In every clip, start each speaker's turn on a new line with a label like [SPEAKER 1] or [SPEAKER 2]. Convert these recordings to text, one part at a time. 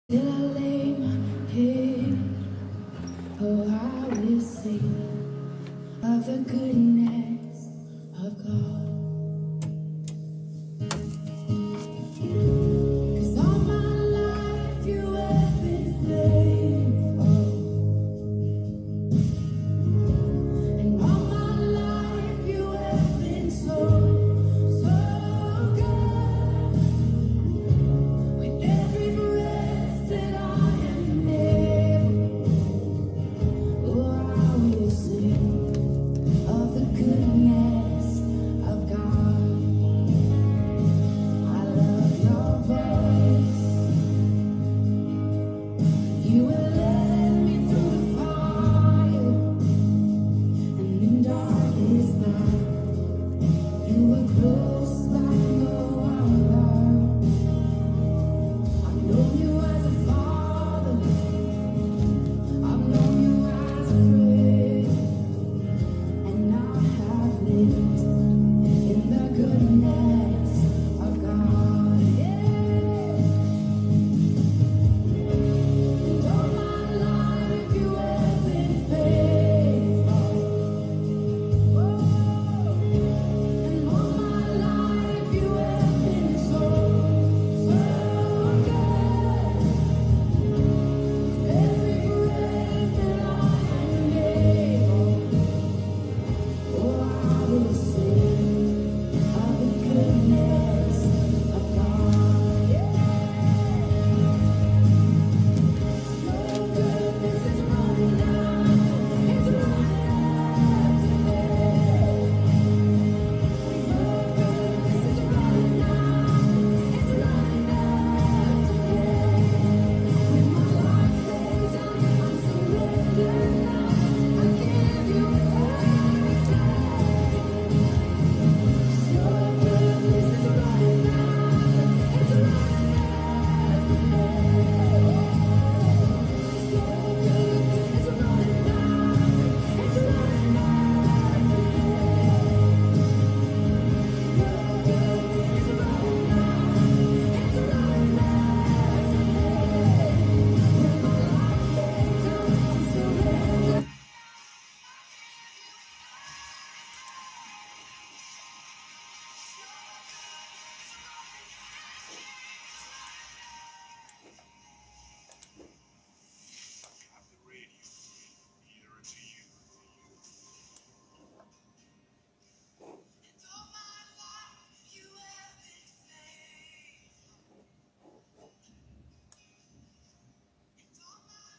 [SPEAKER 1] Till I lay my head, oh, I will sing of the goodness of God. 'Cause all my life you have been faithful, and all my life you have been so, so good. With every breath that I am able, oh, I will sing of the goodness of God. I love your voice. You will let me through the fire, and in darkest night, you were close like no other. I've known you as a father, I've known you as a friend, and I have lived in the goodness of God. Yeah. And all my life you have been faithful. Oh, and all my life you have been so, so good. Every breath that I am able, oh, I will sing of the goodness of God. Yeah. Your goodness is running out, it's running after me. Your goodness is running out, it's running after me. With my life laid down, I'm surrendered now. I give you everything. Your goodness is running out, it's running after me. Your goodness is running out, it's running after me. Your goodness is running out, it's running after me. With my life laid down, I'm surrendered. All my life you have been faithful. All my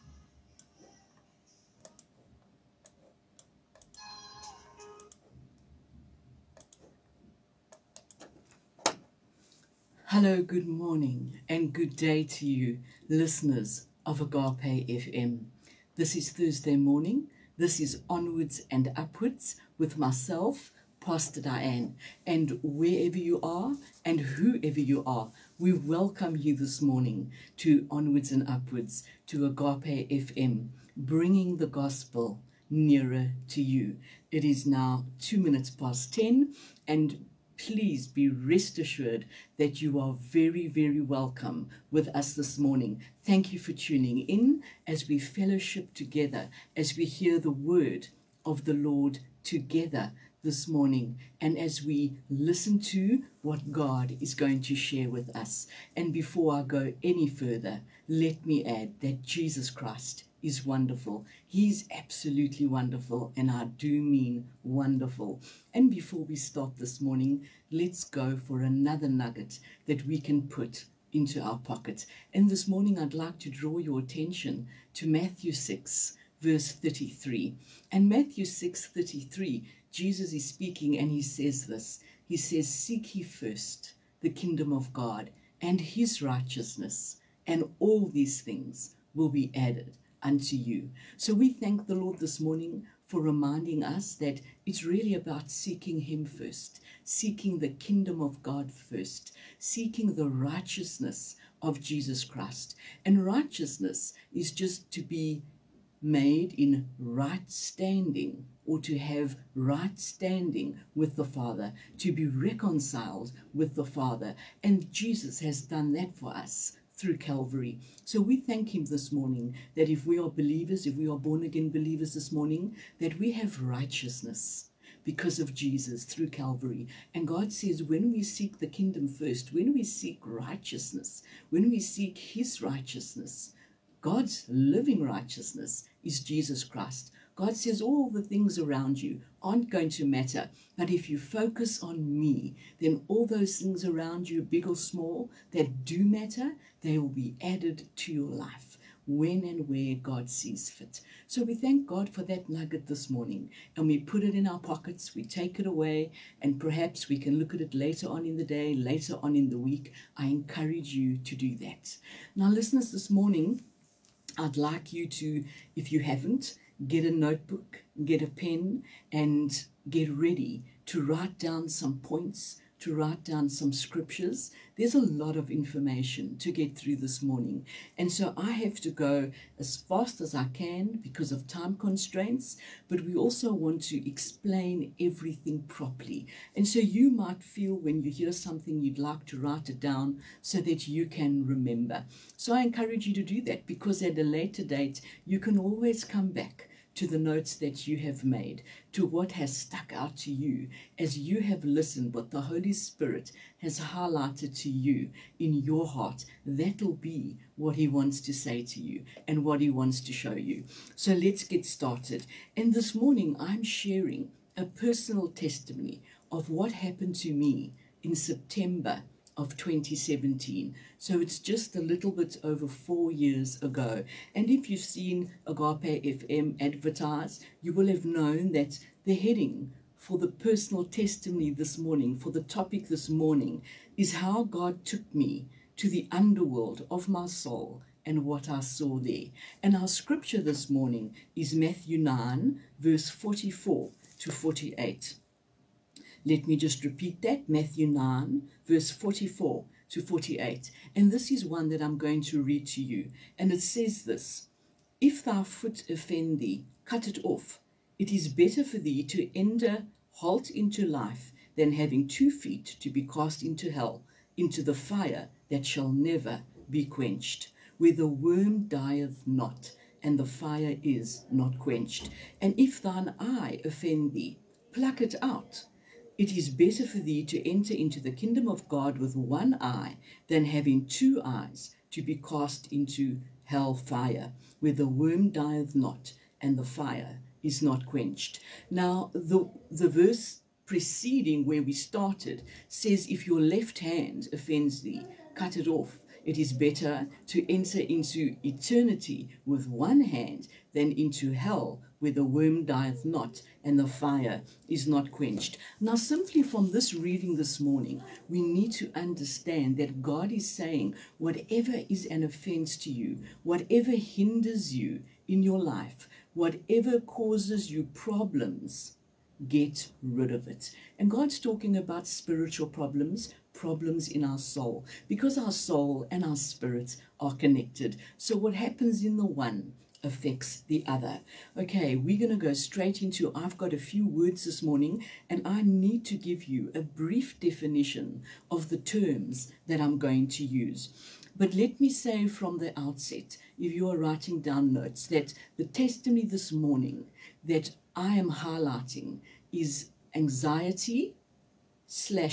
[SPEAKER 2] Hello, good morning, and good day to you, listeners of Agape FM. This is Thursday morning. This is Onwards and Upwards with myself, Pastor Diane. And wherever you are and whoever you are, we welcome you this morning to Onwards and Upwards, to Agape FM, bringing the gospel nearer to you. It is now 2 minutes past 10, and please be rest assured that you are very, very welcome with us this morning. Thank you for tuning in as we fellowship together, as we hear the word of the Lord together this morning, and as we listen to what God is going to share with us. And before I go any further, let me add that Jesus Christ is wonderful. He's absolutely wonderful, and I do mean wonderful. And before we start this morning, let's go for another nugget that we can put into our pockets. And this morning I'd like to draw your attention to Matthew 6 verse 33. And Matthew 6:33, Jesus is speaking, and he says this. He says, "Seek ye first the kingdom of God and his righteousness, and all these things will be added unto you." So we thank the Lord this morning for reminding us that it's really about seeking him first, seeking the kingdom of God first, seeking the righteousness of Jesus Christ. And righteousness is just to be made in right standing, or to have right standing with the Father, to be reconciled with the Father. And Jesus has done that for us through Calvary. So we thank him this morning that if we are believers, if we are born again believers this morning, that we have righteousness because of Jesus through Calvary. And God says when we seek the kingdom first, when we seek righteousness, when we seek his righteousness, God's living righteousness is Jesus Christ. God says all the things around you aren't going to matter. But if you focus on me, then all those things around you, big or small, that do matter, they will be added to your life when and where God sees fit. So we thank God for that nugget this morning, and we put it in our pockets, we take it away, and perhaps we can look at it later on in the day, later on in the week. I encourage you to do that. Now, listeners, this morning, I'd like you to, if you haven't, get a notebook, get a pen, and get ready to write down some points, to write down some scriptures. There's a lot of information to get through this morning. And so I have to go as fast as I can because of time constraints, but we also want to explain everything properly. And so you might feel when you hear something, you'd like to write it down so that you can remember. So I encourage you to do that, because at a later date, you can always come back to the notes that you have made, to what has stuck out to you as you have listened, what the Holy Spirit has highlighted to you in your heart. That'll be what he wants to say to you and what he wants to show you. So let's get started. And this morning I'm sharing a personal testimony of what happened to me in September of 2017. So it's just a little bit over 4 years ago. And if you've seen Agape FM advertised, you will have known that the heading for the personal testimony this morning, for the topic this morning, is how God took me to the underworld of my soul and what I saw there. And our scripture this morning is Matthew 9, verse 44 to 48. Let me just repeat that, Matthew 9, verse 44 to 48. And this is one that I'm going to read to you. And it says this: If thy foot offend thee, cut it off. It is better for thee to enter halt into life than having 2 feet to be cast into hell, into the fire that shall never be quenched, where the worm dieth not, and the fire is not quenched. And if thine eye offend thee, pluck it out. It is better for thee to enter into the kingdom of God with 1 eye than having 2 eyes to be cast into hell fire, where the worm dieth not and the fire is not quenched. Now, the verse preceding where we started says, if your left hand offends thee, cut it off. It is better to enter into eternity with 1 hand than into hell, where the worm dieth not and the fire is not quenched. Now, simply from this reading this morning, we need to understand that God is saying whatever is an offense to you, whatever hinders you in your life, whatever causes you problems, get rid of it. And God's talking about spiritual problems, problems in our soul, because our soul and our spirits are connected. So what happens in the one affects the other. Okay, we're going to go straight into, I've got a few words this morning, and I need to give you a brief definition of the terms that I'm going to use. But let me say from the outset, if you are writing down notes, that the testimony this morning that I am highlighting is anxiety /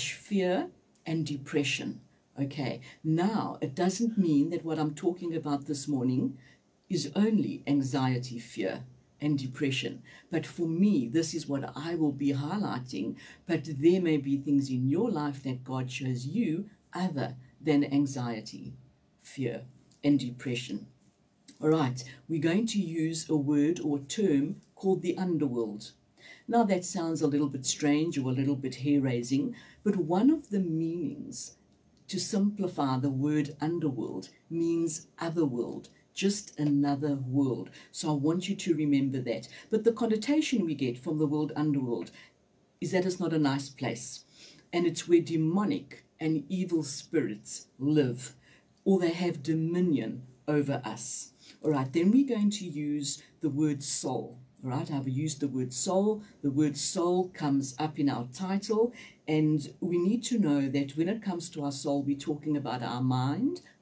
[SPEAKER 2] fear and depression. Okay, now it doesn't mean that what I'm talking about this morning is only anxiety, fear and depression. But for me, this is what I will be highlighting. But there may be things in your life that God shows you other than anxiety, fear and depression. All right, we're going to use a word or term called the underworld. Now that sounds a little bit strange or a little bit hair-raising, but one of the meanings, to simplify the word underworld, means otherworld, just another world. So I want you to remember that. But the connotation we get from the word underworld is that it's not a nice place, and it's where demonic and evil spirits live, or they have dominion over us. All right, then we're going to use the word soul. All right, I've used the word soul. The word soul comes up in our title, and we need to know that when it comes to our soul, we're talking about our mind,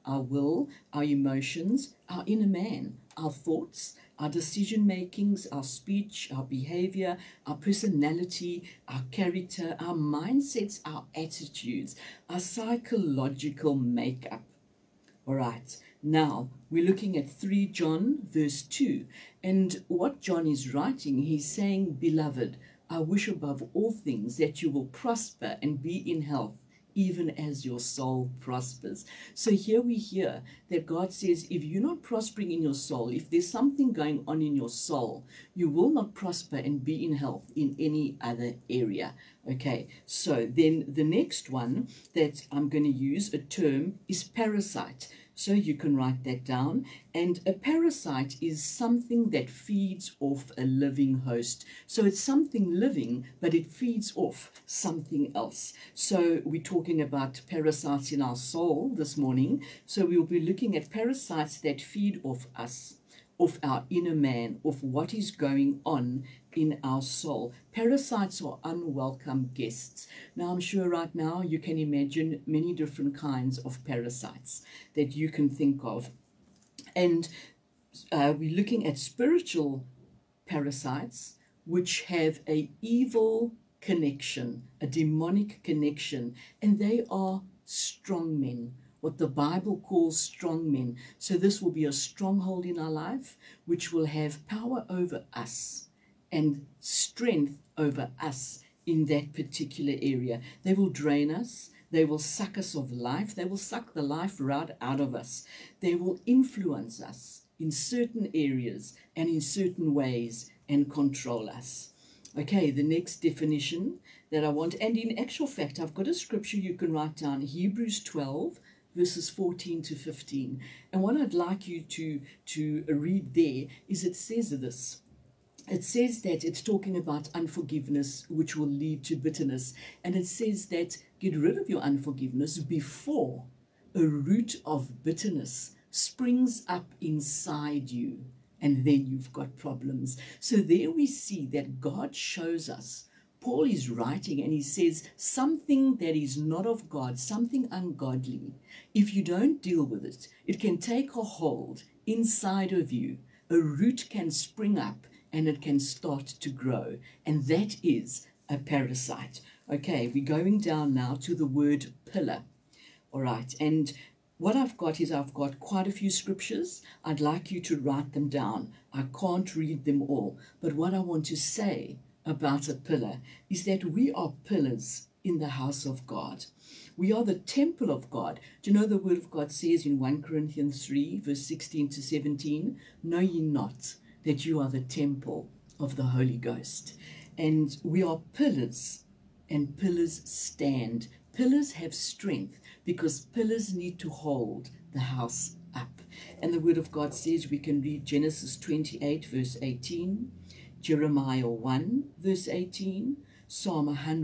[SPEAKER 2] our will, our emotions, our inner man, our thoughts, our decision makings, our speech, our behavior, our personality, our character, our mindsets, our attitudes, our psychological makeup. All right, now we're looking at 3 John verse 2. And what John is writing, he's saying, Beloved, I wish above all things that you will prosper and be in health, even as your soul prospers. So here we hear that God says, if you're not prospering in your soul, if there's something going on in your soul, you will not prosper and be in health in any other area. Okay, so then the next one that I'm going to use, a term, is parasite. So you can write that down. And a parasite is something that feeds off a living host. So it's something living, but it feeds off something else. So we're talking about parasites in our soul this morning. So we'll be looking at parasites that feed off us, of our inner man, of what is going on in our soul. Parasites are unwelcome guests. Now, I'm sure right now you can imagine many different kinds of parasites that you can think of. And we're looking at spiritual parasites, which have a evil connection, a demonic connection, and they are strong men, what the Bible calls strong men. So this will be a stronghold in our life, which will have power over us and strength over us in that particular area. They will drain us. They will suck us of life. They will suck the life right out of us. They will influence us in certain areas and in certain ways and control us. Okay, the next definition that I want, and in actual fact, I've got a scripture you can write down, Hebrews 12, verses 14 to 15. And what I'd like you to read there is it says this. It says that it's talking about unforgiveness, which will lead to bitterness. And it says that get rid of your unforgiveness before a root of bitterness springs up inside you. And then you've got problems. So there we see that God shows us. Paul is writing and he says something that is not of God, something ungodly. If you don't deal with it, it can take a hold inside of you. A root can spring up and it can start to grow. And that is a parasite. Okay, we're going down now to the word pillar. All right, and what I've got is I've got quite a few scriptures. I'd like you to write them down. I can't read them all. But what I want to say about a pillar is that we are pillars in the house of God. We are the temple of God. Do you know the word of God says in 1 Corinthians 3, verse 16 to 17, know ye not that you are the temple of the Holy Ghost. And we are pillars, and pillars stand. Pillars have strength because pillars need to hold the house up. And the word of God says we can read Genesis 28, verse 18, Jeremiah 1, verse 18, Psalm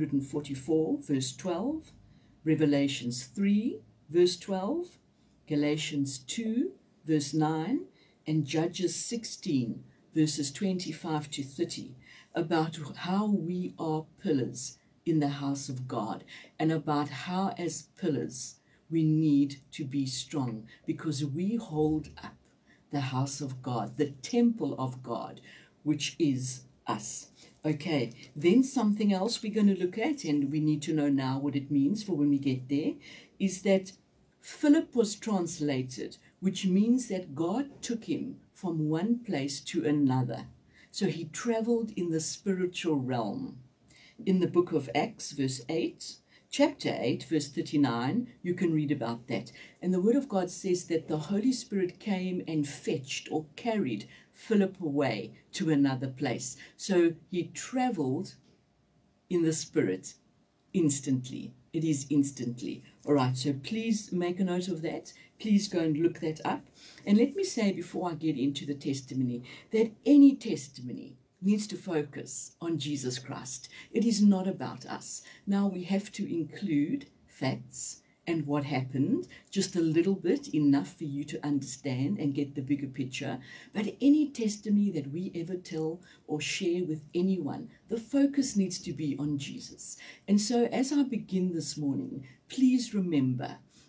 [SPEAKER 2] 144, verse 12, Revelations 3, verse 12, Galatians 2, verse 9, and Judges 16, verses 25 to 30, about how we are pillars in the house of God, and about how as pillars we need to be strong because we hold up the house of God, the temple of God, which is us. Okay, then something else we're going to look at, and we need to know now what it means for when we get there, is that Philip was translated, which means that God took him from one place to another. So he traveled in the spiritual realm. In the book of Acts, verse 8, chapter 8, verse 39, you can read about that. And the word of God says that the Holy Spirit came and fetched or carried Philip away to another place. So he traveled in the Spirit instantly. It is instantly. All right, so please make a note of that. Please go and look that up. And let me say before I get into the testimony that any testimony needs to focus on Jesus Christ. It is not about us. Now we have to include facts and what happened, just a little bit, enough for you to understand and get the bigger picture. But any testimony that we ever tell or share with anyone, the focus needs to be on Jesus. And so as I begin this morning, please remember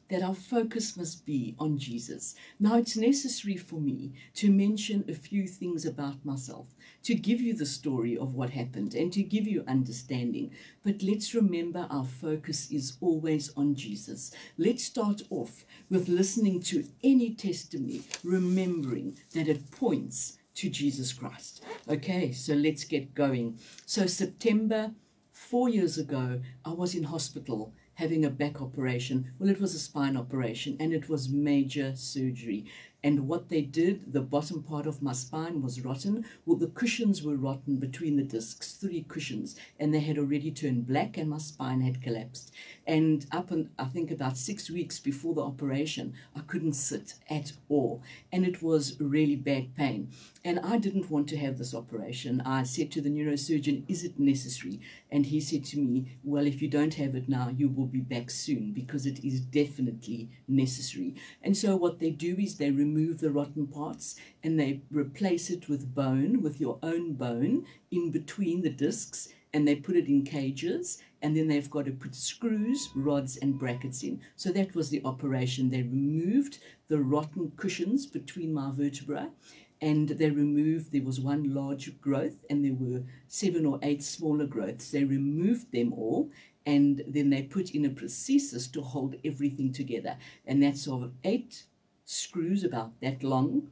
[SPEAKER 2] that our focus must be on Jesus. Now, it's necessary for me to mention a few things about myself, to give you the story of what happened and to give you understanding. But let's remember our focus is always on Jesus. Let's start off with listening to any testimony, remembering that it points to Jesus Christ. Okay, so let's get going. So September, 4 years ago, I was in hospital having a back operation. Well, it was a spine operation and it was major surgery. And what they did, the bottom part of my spine was rotten. Well, the cushions were rotten between the discs, 3 cushions, and they had already turned black and my spine had collapsed. And up and I think about 6 weeks before the operation, I couldn't sit at all. And it was really bad pain. And I didn't want to have this operation. I said to the neurosurgeon, is it necessary? And he said to me, well, if you don't have it now, you will be back soon because it is definitely necessary. And so what they do is they remove the rotten parts and they replace it with bone, with your own bone in between the discs, and they put it in cages, and then they've got to put screws, rods and brackets in. So that was the operation. They removed the rotten cushions between my vertebrae, and they removed, there was one large growth and there were 7 or 8 smaller growths. They removed them all, and then they put in a prosthesis to hold everything together. And that's of 8 screws about that long,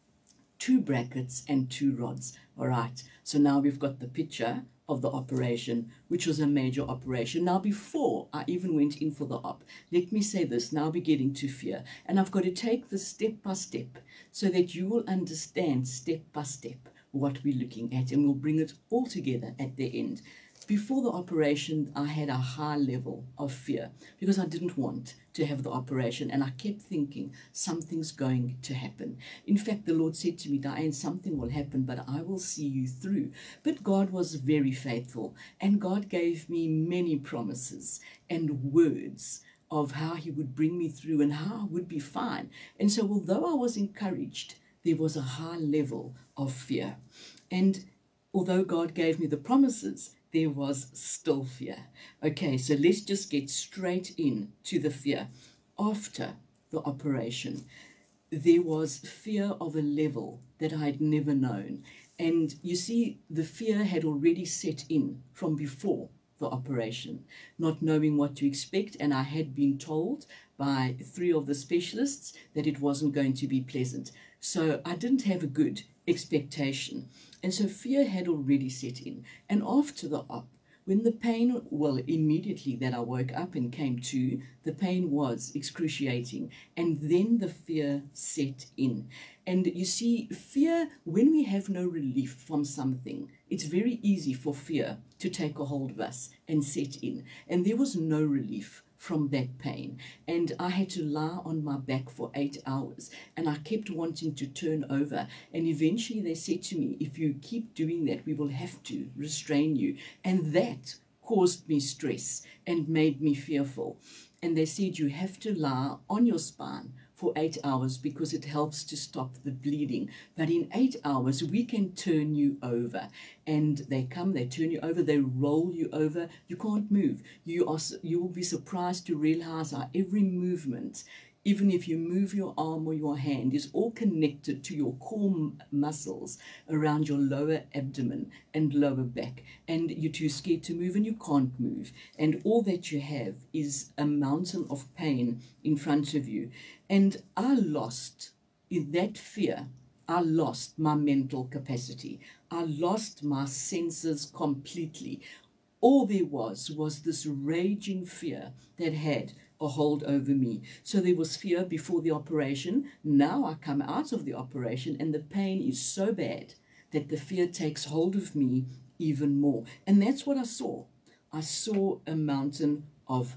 [SPEAKER 2] 2 brackets and 2 rods. All right, so now we've got the picture of the operation, which was a major operation. Now, before I even went in for the op, let me say this, now we're getting to fear. And I've got to take this step by step so that you will understand step by step what we're looking at, and we'll bring it all together at the end. Before the operation, I had a high level of fear because I didn't want to have the operation, and I kept thinking something's going to happen. In fact, the Lord said to me, Diane, something will happen, but I will see you through. But God was very faithful, and God gave me many promises and words of how he would bring me through and how I would be fine. And so although I was encouraged, there was a high level of fear. And although God gave me the promises, there was still fear. Okay, so let's just get straight in to the fear. After the operation, there was fear of a level that I had never known. And you see, the fear had already set in from before the operation, not knowing what to expect. And I had been told by 3 of the specialists that it wasn't going to be pleasant. So I didn't have a good expectation. And so fear had already set in. And after the op, when the pain, well, immediately that I woke up and came to, the pain was excruciating. And then the fear set in. And you see, fear, when we have no relief from something, it's very easy for fear to take a hold of us and set in. And there was no relief from that pain, and I had to lie on my back for 8 hours, and I kept wanting to turn over, and eventually they said to me, if you keep doing that, we will have to restrain you. And that caused me stress and made me fearful. And they said you have to lie on your spine for 8 hours because it helps to stop the bleeding. But in 8 hours, we can turn you over. And they come, they turn you over, they roll you over. You can't move. You will be surprised to realize how every movement, even if you move your arm or your hand, is all connected to your core muscles around your lower abdomen and lower back. And you're too scared to move and you can't move. And all that you have is a mountain of pain in front of you. And I lost, in that fear, I lost my mental capacity. I lost my senses completely. All there was this raging fear that had a hold over me. So there was fear before the operation. Now I come out of the operation and the pain is so bad that the fear takes hold of me even more. And that's what I saw. I saw a mountain of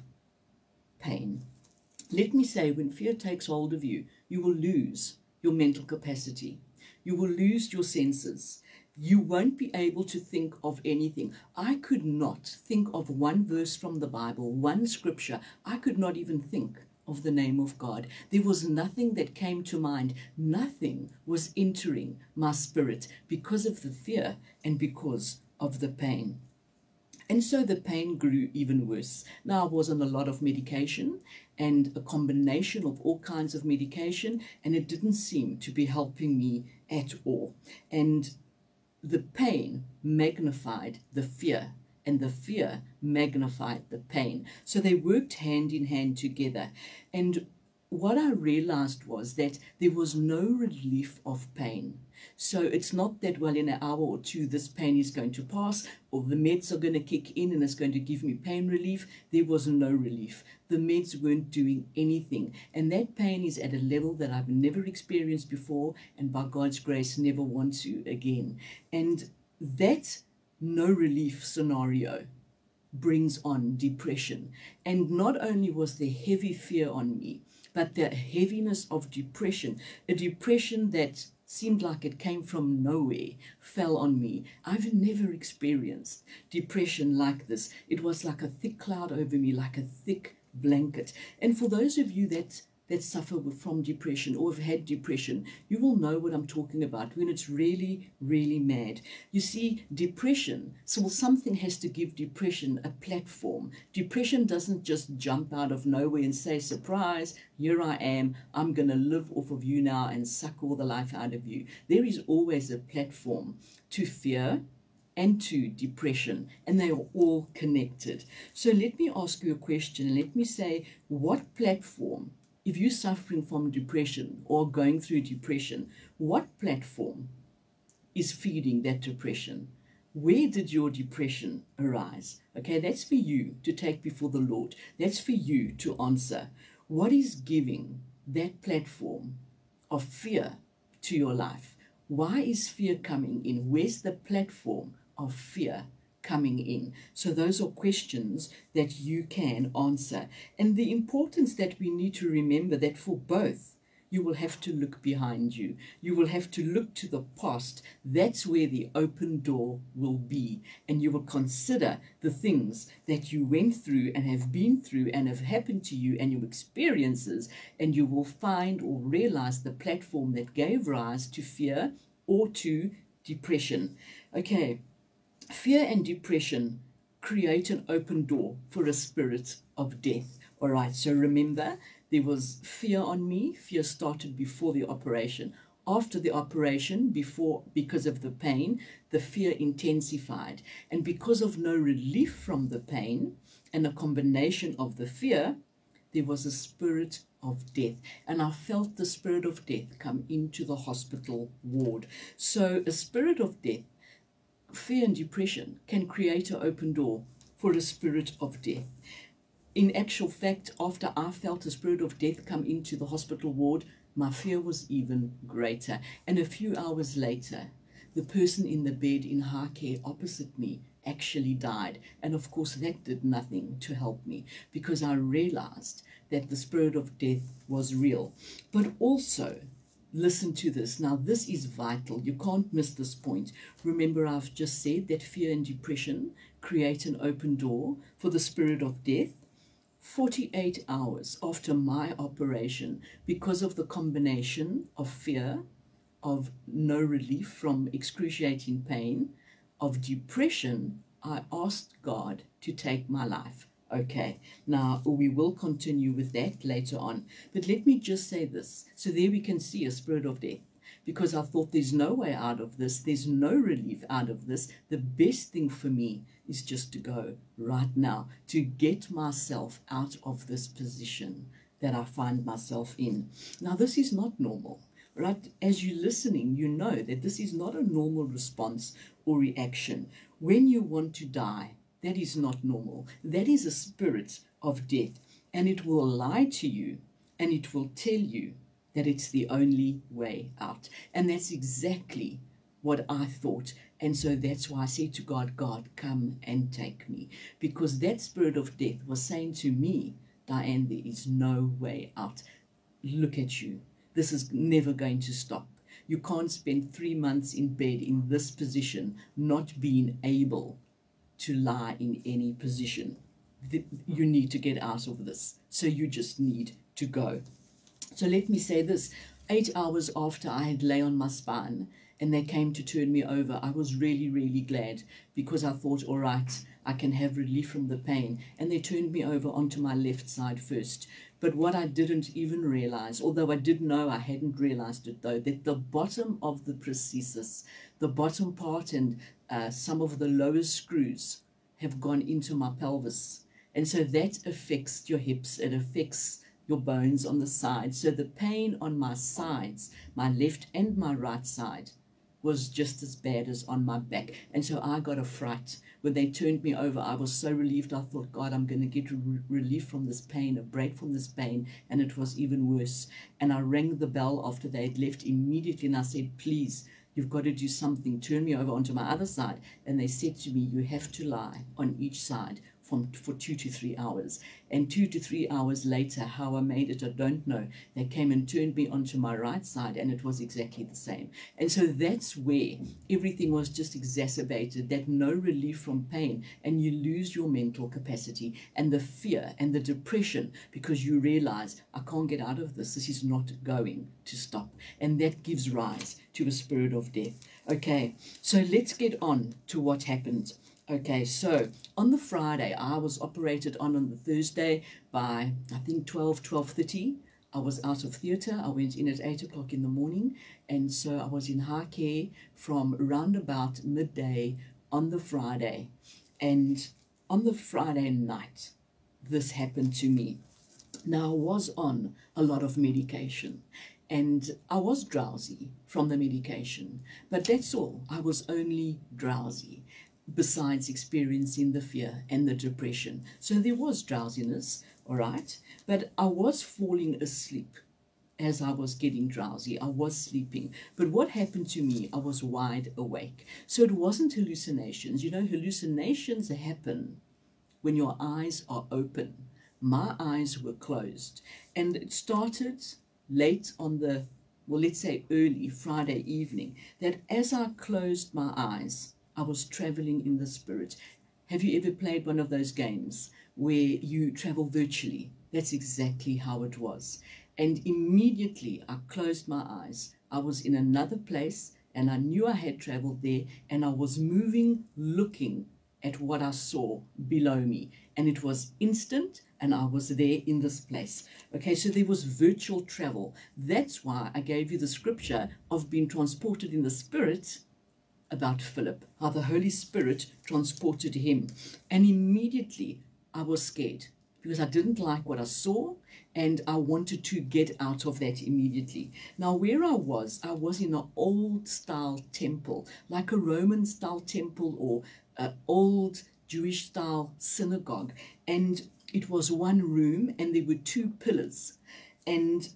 [SPEAKER 2] pain. Let me say, when fear takes hold of you, you will lose your mental capacity. You will lose your senses. You won't be able to think of anything. I could not think of one verse from the Bible, one scripture. I could not even think of the name of God. There was nothing that came to mind. Nothing was entering my spirit because of the fear and because of the pain. And so the pain grew even worse. Now I was on a lot of medication and a combination of all kinds of medication, and it didn't seem to be helping me at all. And the pain magnified the fear, and the fear magnified the pain. So they worked hand in hand together. And what I realized was that there was no relief of pain. So it's not that, well, in an hour or two, this pain is going to pass, or the meds are going to kick in and it's going to give me pain relief. There was no relief. The meds weren't doing anything. And that pain is at a level that I've never experienced before, and by God's grace, never want to again. And that no relief scenario brings on depression. And not only was there heavy fear on me, but the heaviness of depression, a depression that seemed like it came from nowhere, fell on me. I've never experienced depression like this. It was like a thick cloud over me, like a thick blanket. And for those of you that suffer from depression or have had depression, you will know what I'm talking about when it's really, really mad. You see, depression, so something has to give depression a platform. Depression doesn't just jump out of nowhere and say, surprise, here I am, I'm going to live off of you now and suck all the life out of you. There is always a platform to fear and to depression, and they are all connected. So let me ask you a question. Let me say, what platform, if you're suffering from depression or going through depression, what platform is feeding that depression? Where did your depression arise? Okay, that's for you to take before the Lord. That's for you to answer. What is giving that platform of fear to your life? Why is fear coming in? Where's the platform of fear coming in? So those are questions that you can answer. And the importance that we need to remember that for both, you will have to look behind you. You will have to look to the past. That's where the open door will be. And you will consider the things that you went through and have been through and have happened to you and your experiences. And you will find or realize the platform that gave rise to fear or to depression. Okay. Fear and depression create an open door for a spirit of death. All right, so remember, there was fear on me. Fear started before the operation. After the operation, because of the pain, the fear intensified. And because of no relief from the pain and a combination of the fear, there was a spirit of death. And I felt the spirit of death come into the hospital ward. So a spirit of death, fear and depression, can create an open door for a spirit of death. In actual fact, after I felt a spirit of death come into the hospital ward, my fear was even greater. And a few hours later, the person in the bed in high care opposite me actually died. And of course, that did nothing to help me, because I realized that the spirit of death was real. But also, listen to this. Now, this is vital. You can't miss this point. Remember, I've just said that fear and depression create an open door for the spirit of death. 48 hours after my operation, because of the combination of fear, of no relief from excruciating pain, of depression, I asked God to take my life. Okay, now we will continue with that later on. But let me just say this. So there we can see a spirit of death, because I thought there's no way out of this. There's no relief out of this. The best thing for me is just to go right now, to get myself out of this position that I find myself in. Now, this is not normal, right? As you're listening, you know that this is not a normal response or reaction. When you want to die, that is not normal. That is a spirit of death, and it will lie to you, and it will tell you that it's the only way out. And that's exactly what I thought. And so that's why I said to God, God, come and take me. Because that spirit of death was saying to me, Diane, there is no way out. Look at you. This is never going to stop. You can't spend 3 months in bed in this position, not being able to lie in any position. You need to get out of this. So you just need to go. So let me say this. 8 hours after I had lay on my spine and they came to turn me over, I was really, really glad, because I thought, all right, I can have relief from the pain. And they turned me over onto my left side first. But what I didn't even realize, although I did know, I hadn't realized it though, that the bottom of the prosthesis, the bottom part and some of the lower screws have gone into my pelvis. And so that affects your hips, it affects your bones on the sides. So the pain on my sides, my left and my right side, was just as bad as on my back. And so I got a fright. When they turned me over, I was so relieved. I thought, God, I'm going to get relief from this pain, a break from this pain. And it was even worse. And I rang the bell after they had left immediately, and I said, please, you've got to do something. Turn me over onto my other side. And they said to me, you have to lie on each side for 2 to 3 hours. And 2 to 3 hours later, how I made it, I don't know. They came and turned me onto my right side, and it was exactly the same. And so that's where everything was just exacerbated, that no relief from pain, and you lose your mental capacity and the fear and the depression, because you realize, I can't get out of this. This is not going to stop. And that gives rise to a spirit of death. Okay, so let's get on to what happened. Okay, so on the Friday, I was operated on the Thursday by, I think, 12:30. I was out of theatre. I went in at 8 o'clock in the morning. And so I was in high care from around about midday on the Friday. And on the Friday night, this happened to me. Now, I was on a lot of medication. And I was drowsy from the medication. But that's all. I was only drowsy, besides experiencing the fear and the depression. So there was drowsiness, all right, but I was falling asleep as I was getting drowsy. I was sleeping. But what happened to me, I was wide awake. So it wasn't hallucinations. You know, hallucinations happen when your eyes are open. My eyes were closed. And it started late on the, well, let's say early Friday evening, that as I closed my eyes, I was traveling in the spirit. Have you ever played one of those games where you travel virtually? That's exactly how it was. And immediately I closed my eyes. I was in another place and I knew I had traveled there, and I was moving, looking at what I saw below me. And it was instant, and I was there in this place. Okay, so there was virtual travel. That's why I gave you the scripture of being transported in the spirit about Philip, how the Holy Spirit transported him. And immediately I was scared, because I didn't like what I saw, and I wanted to get out of that immediately. Now, where I was in an old style temple, like a Roman style temple or an old Jewish style synagogue. And it was one room and there were 2 pillars. And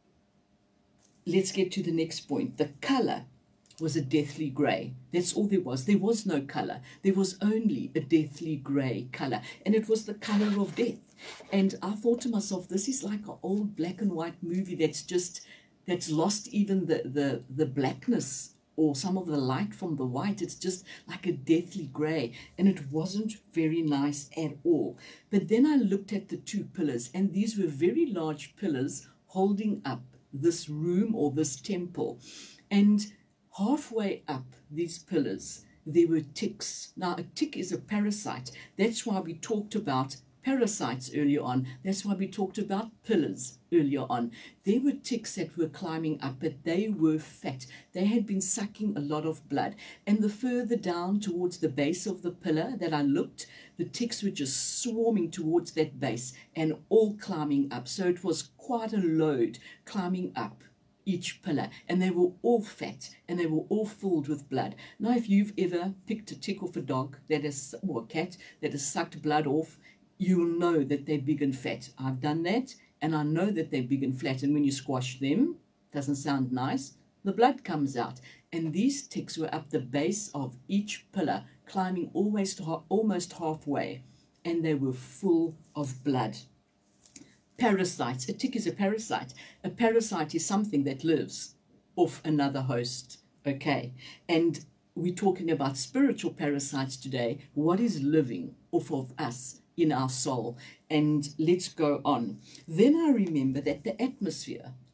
[SPEAKER 2] let's get to the next point. The color was a deathly grey. That's all there was. There was no colour. There was only a deathly grey colour. And it was the colour of death. And I thought to myself, this is like an old black and white movie that's lost even the blackness or some of the light from the white. It's just like a deathly grey. And it wasn't very nice at all. But then I looked at the 2 pillars, and these were very large pillars holding up this room or this temple. And halfway up these pillars, there were ticks. Now, a tick is a parasite. That's why we talked about parasites earlier on. That's why we talked about pillars earlier on. There were ticks that were climbing up, but they were fat. They had been sucking a lot of blood. And the further down towards the base of the pillar that I looked, the ticks were just swarming towards that base and all climbing up. So it was quite a load climbing up each pillar, and they were all fat and they were all filled with blood. Now, if you've ever picked a tick off a dog that is, or a cat that has sucked blood off, you'll know that they're big and fat. I've done that, and I know that they're big and flat, and when you squash them, doesn't sound nice, the blood comes out. And these ticks were up the base of each pillar, climbing almost halfway, and they were full of blood. Parasites. A tick is a parasite. A parasite is something that lives off another host. Okay, and we're talking about spiritual parasites today. What is living off of us in our soul? And let's go on. Then I remember that the atmosphere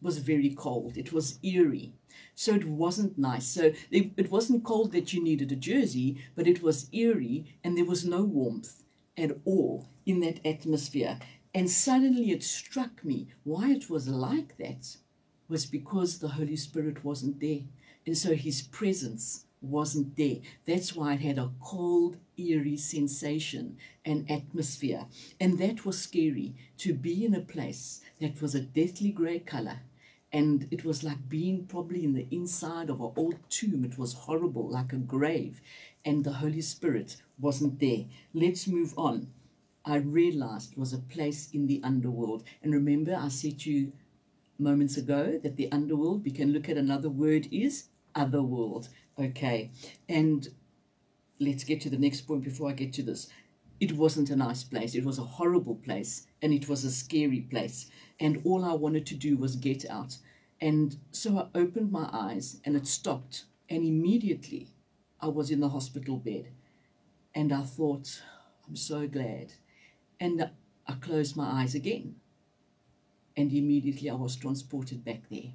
[SPEAKER 2] was very cold. It was eerie. So it wasn't nice. So it wasn't cold that you needed a jersey, but it was eerie, and there was no warmth at all in that atmosphere. And suddenly it struck me why it was like that was because the Holy Spirit wasn't there. And so his presence wasn't there. That's why it had a cold, eerie sensation and atmosphere. And that was scary, to be in a place that was a deathly grey colour. And it was like being probably in the inside of an old tomb. It was horrible, like a grave. And the Holy Spirit wasn't there. Let's move on. I realized it was a place in the underworld. And remember, I said to you moments ago that the underworld, we can look at another word, is otherworld. Okay, and let's get to the next point before I get to this. It wasn't a nice place. It was a horrible place, and it was a scary place. And all I wanted to do was get out. And so I opened my eyes, and it stopped. And immediately I was in the hospital bed. And I thought, I'm so glad. And I closed my eyes again. And immediately I was transported back there.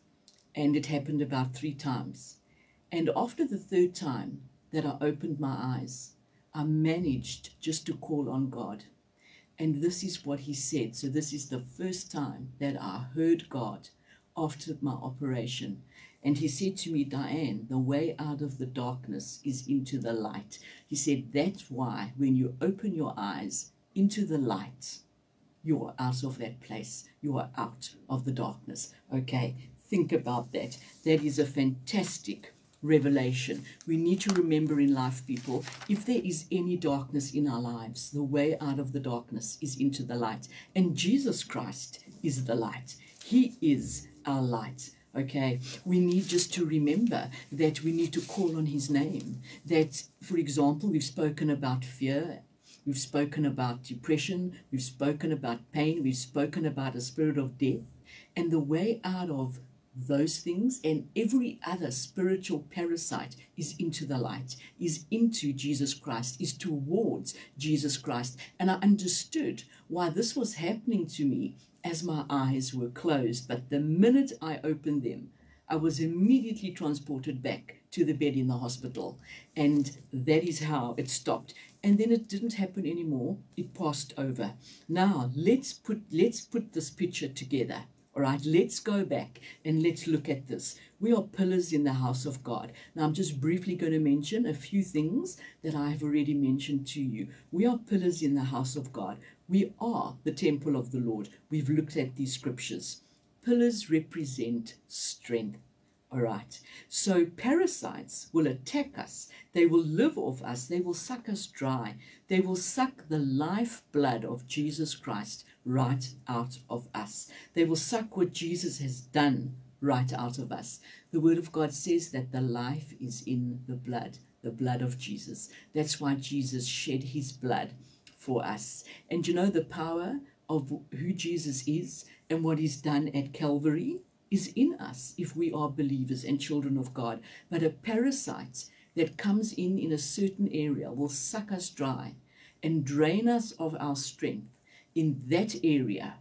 [SPEAKER 2] And it happened about 3 times. And after the 3rd time that I opened my eyes, I managed just to call on God. And this is what he said. So this is the first time that I heard God after my operation. And he said to me, Diane, the way out of the darkness is into the light. He said, that's why when you open your eyes into the light, you are out of that place. You are out of the darkness. Okay, think about that. That is a fantastic revelation. We need to remember in life, people, if there is any darkness in our lives, the way out of the darkness is into the light. And Jesus Christ is the light. He is our light. Okay, we need just to remember that we need to call on his name. That, for example, we've spoken about fear. We've spoken about depression. We've spoken about pain. We've spoken about a spirit of death. And the way out of those things and every other spiritual parasite is into the light, is into Jesus Christ, is towards Jesus Christ. And I understood why this was happening to me as my eyes were closed. But the minute I opened them, I was immediately transported back to the bed in the hospital. And that is how it stopped. And then it didn't happen anymore. It passed over. Now, let's put this picture together. All right, let's go back and let's look at this. We are pillars in the house of God. Now, I'm just briefly going to mention a few things that I have already mentioned to you. We are pillars in the house of God. We are the temple of the Lord. We've looked at these scriptures. Pillars represent strength. All right, so parasites will attack us. They will live off us. They will suck us dry. They will suck the lifeblood of Jesus Christ right out of us. They will suck what Jesus has done right out of us. The word of God says that the life is in the blood of Jesus. That's why Jesus shed his blood for us. And you know the power of who Jesus is and what he's done at Calvary is in us if we are believers and children of God. But a parasite that comes in a certain area will suck us dry and drain us of our strength in that area,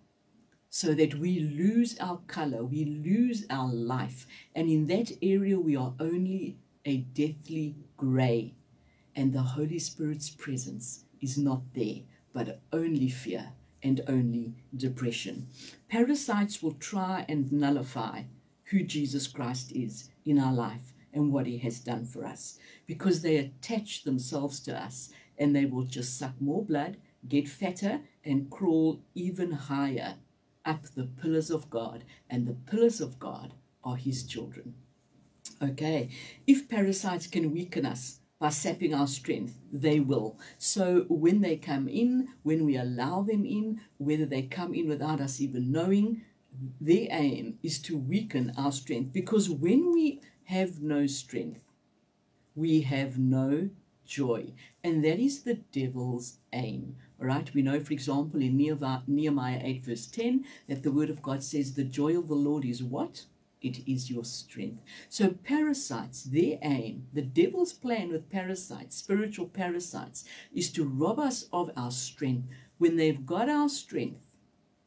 [SPEAKER 2] so that we lose our color, we lose our life, and in that area we are only a deathly gray, and the Holy Spirit's presence is not there, but only fear and only depression. Parasites will try and nullify who Jesus Christ is in our life and what he has done for us, because they attach themselves to us and they will just suck more blood, get fatter, and crawl even higher up the pillars of God, and the pillars of God are his children. Okay, if parasites can weaken us by sapping our strength, they will. So when they come in, when we allow them in, whether they come in without us even knowing, their aim is to weaken our strength. Because when we have no strength, we have no joy. And that is the devil's aim. All right, we know, for example, in Nehemiah 8 verse 10, that the word of God says the joy of the Lord is what? It is your strength. So parasites, their aim, the devil's plan with parasites, spiritual parasites, is to rob us of our strength. When they've got our strength,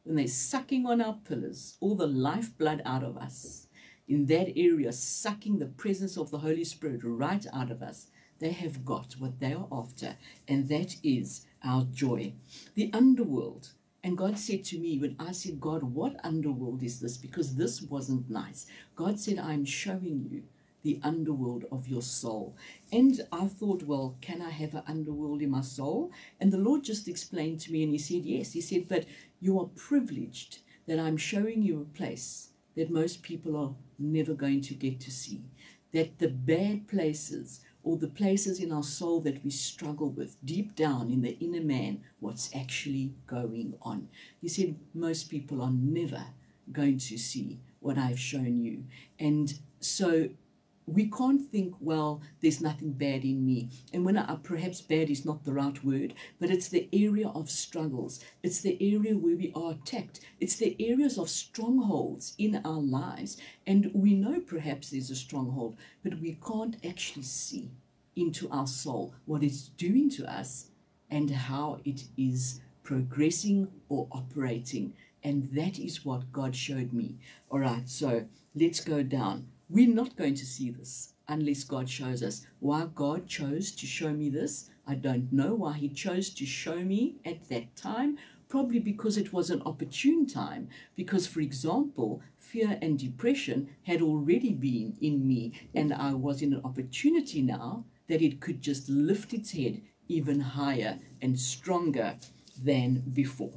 [SPEAKER 2] when they're sucking on our pillars, all the lifeblood out of us, in that area, sucking the presence of the Holy Spirit right out of us, they have got what they are after, and that is our joy. The underworld. And God said to me, when I said, God, what underworld is this? Because this wasn't nice. God said, I'm showing you the underworld of your soul. And I thought, well, can I have an underworld in my soul? And the Lord just explained to me, and he said, yes. He said, but you are privileged that I'm showing you a place that most people are never going to get to see. That the bad places, or the places in our soul that we struggle with, deep down in the inner man, what's actually going on. He said, most people are never going to see what I've shown you. And so we can't think, well, there's nothing bad in me. And when perhaps bad is not the right word, but it's the area of struggles. It's the area where we are attacked. It's the areas of strongholds in our lives. And we know perhaps there's a stronghold, but we can't actually see into our soul what it's doing to us and how it is progressing or operating. And that is what God showed me. All right, so let's go down. We're not going to see this unless God shows us. Why God chose to show me this, I don't know. Why he chose to show me at that time, probably because it was an opportune time. Because, for example, fear and depression had already been in me, and I was in an opportunity now that it could just lift its head even higher and stronger than before.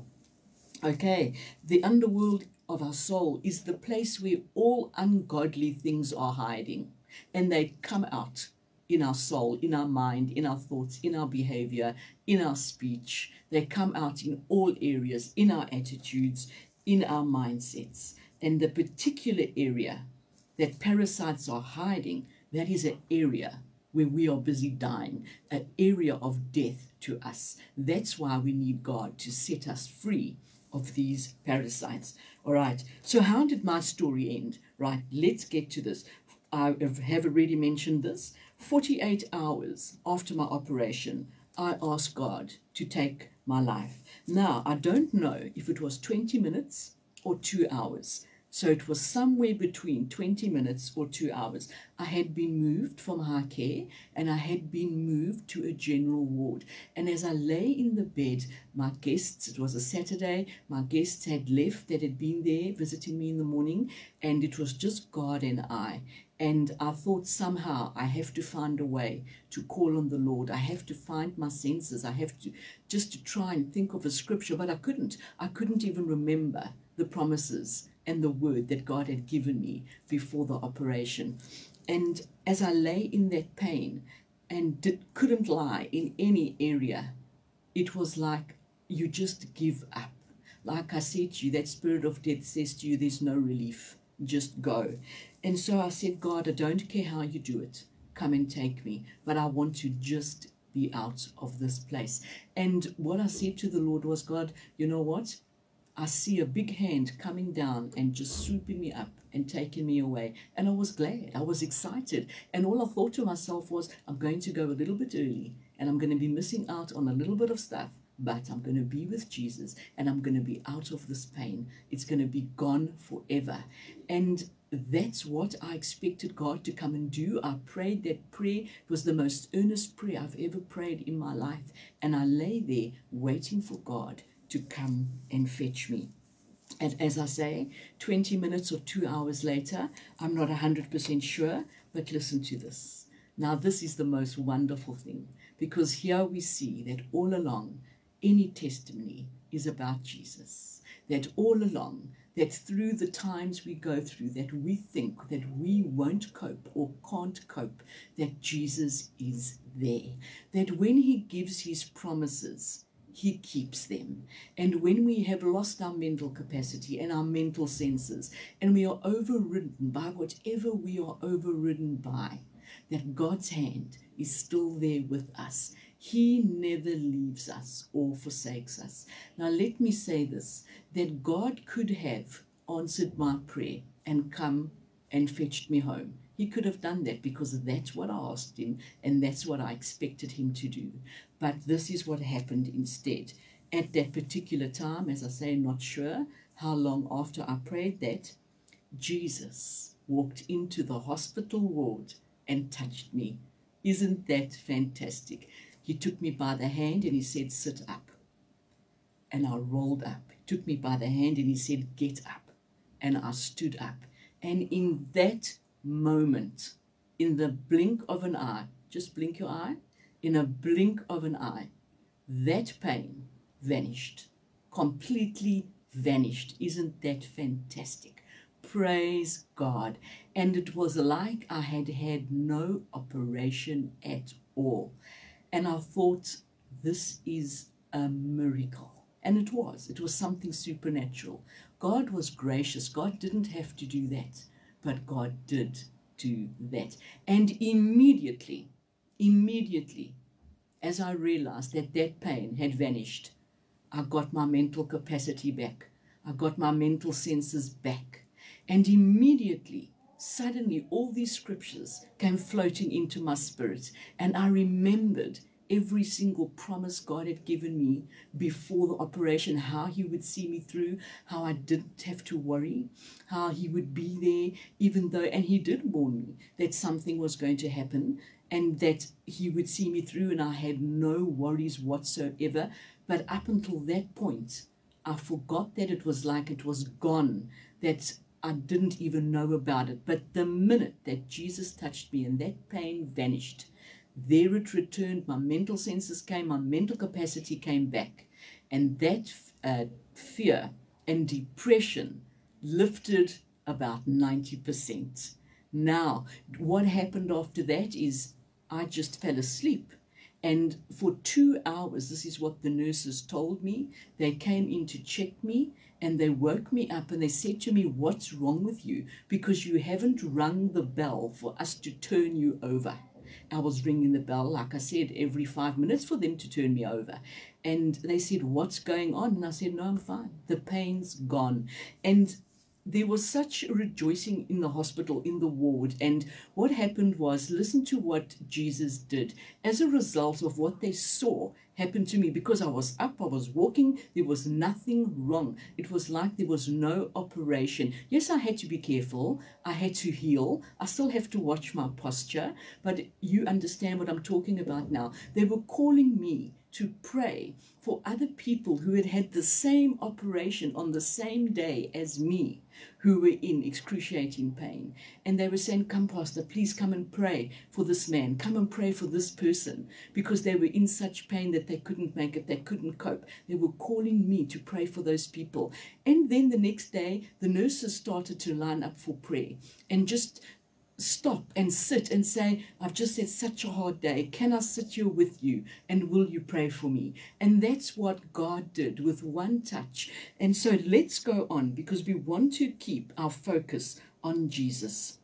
[SPEAKER 2] Okay, the underworld of our soul is the place where all ungodly things are hiding, and they come out in our soul, in our mind, in our thoughts, in our behavior, in our speech. They come out in all areas, in our attitudes, in our mindsets. And the particular area that parasites are hiding, that is an area where we are busy dying, an area of death to us. That's why we need God to set us free of these parasites. All right, so how did my story end? Right, let's get to this. I have already mentioned this. 48 hours after my operation, I asked God to take my life. Now, I don't know if it was 20 minutes or 2 hours. So it was somewhere between 20 minutes or 2 hours. I had been moved from high care, and I had been moved to a general ward. And as I lay in the bed, my guests, it was a Saturday, my guests had left that had been there visiting me in the morning, and it was just God and I. And I thought somehow I have to find a way to call on the Lord. I have to find my senses. I have to just to try and think of a scripture, but I couldn't. I couldn't even remember the promises and the word that God had given me before the operation. And as I lay in that pain and couldn't lie in any area, it was like you just give up. Like I said to you, that spirit of death says to you, there's no relief, just go. And so I said, God, I don't care how you do it. Come and take me, but I want to just be out of this place. And what I said to the Lord was, God, you know what? I see a big hand coming down and just swooping me up and taking me away. And I was glad. I was excited. And all I thought to myself was, I'm going to go a little bit early, and I'm going to be missing out on a little bit of stuff, but I'm going to be with Jesus, and I'm going to be out of this pain. It's going to be gone forever. And that's what I expected God to come and do. I prayed that prayer. It was the most earnest prayer I've ever prayed in my life. And I lay there waiting for God to come and fetch me. And as I say, 20 minutes or 2 hours later, I'm not 100% sure, but listen to this. Now, this is the most wonderful thing, because here we see that all along, any testimony is about Jesus. That all along, that through the times we go through, that we think that we won't cope or can't cope, that Jesus is there. That when he gives his promises, he keeps them. And when we have lost our mental capacity and our mental senses, and we are overridden by whatever we are overridden by, that God's hand is still there with us. He never leaves us or forsakes us. Now let me say this, that God could have answered my prayer and come and fetched me home. He could have done that, because that's what I asked him and that's what I expected him to do. But this is what happened instead. at that particular time, as I say, not sure how long after I prayed that, Jesus walked into the hospital ward and touched me. Isn't that fantastic? He took me by the hand and he said, sit up. And I rolled up. He took me by the hand and he said, get up. And I stood up. And in that moment, in the blink of an eye, just blink your eye, in a blink of an eye, that pain vanished, completely vanished. Isn't that fantastic? Praise God. And it was like I had had no operation at all. And I thought, this is a miracle. And it was something supernatural. God was gracious. God didn't have to do that, but God did do that. And immediately, as I realized that that pain had vanished, I got my mental capacity back. I got my mental senses back. And immediately, suddenly, all these scriptures came floating into my spirit. And I remembered every single promise God had given me before the operation, how he would see me through, how I didn't have to worry, how he would be there, even though, and he did warn me that something was going to happen and that he would see me through, and I had no worries whatsoever. But up until that point, I forgot that it was like it was gone, that I didn't even know about it. But the minute that Jesus touched me and that pain vanished, there it returned, my mental senses came, my mental capacity came back. And that fear and depression lifted about 90%. Now, what happened after that is I just fell asleep. And for 2 hours, this is what the nurses told me, they came in to check me and they woke me up and they said to me, what's wrong with you? Because you haven't rung the bell for us to turn you over. I was ringing the bell, like I said, every 5 minutes for them to turn me over. And they said, what's going on? And I said, no, I'm fine. The pain's gone. And there was such rejoicing in the hospital, in the ward. And what happened was, listen to what Jesus did. As a result of what they saw happen to me, because I was up, I was walking, there was nothing wrong. It was like there was no operation. Yes, I had to be careful. I had to heal. I still have to watch my posture. But you understand what I'm talking about now. They were calling me to pray for other people who had had the same operation on the same day as me, who were in excruciating pain. And they were saying, come, Pastor, please come and pray for this man. Come and pray for this person, because they were in such pain that they couldn't make it. They couldn't cope. They were calling me to pray for those people. And then the next day, the nurses started to line up for prayer and just stop and sit and say, I've just had such a hard day. Can I sit here with you? And will you pray for me? And that's what God did with one touch. And so let's go on, because we want to keep our focus on Jesus.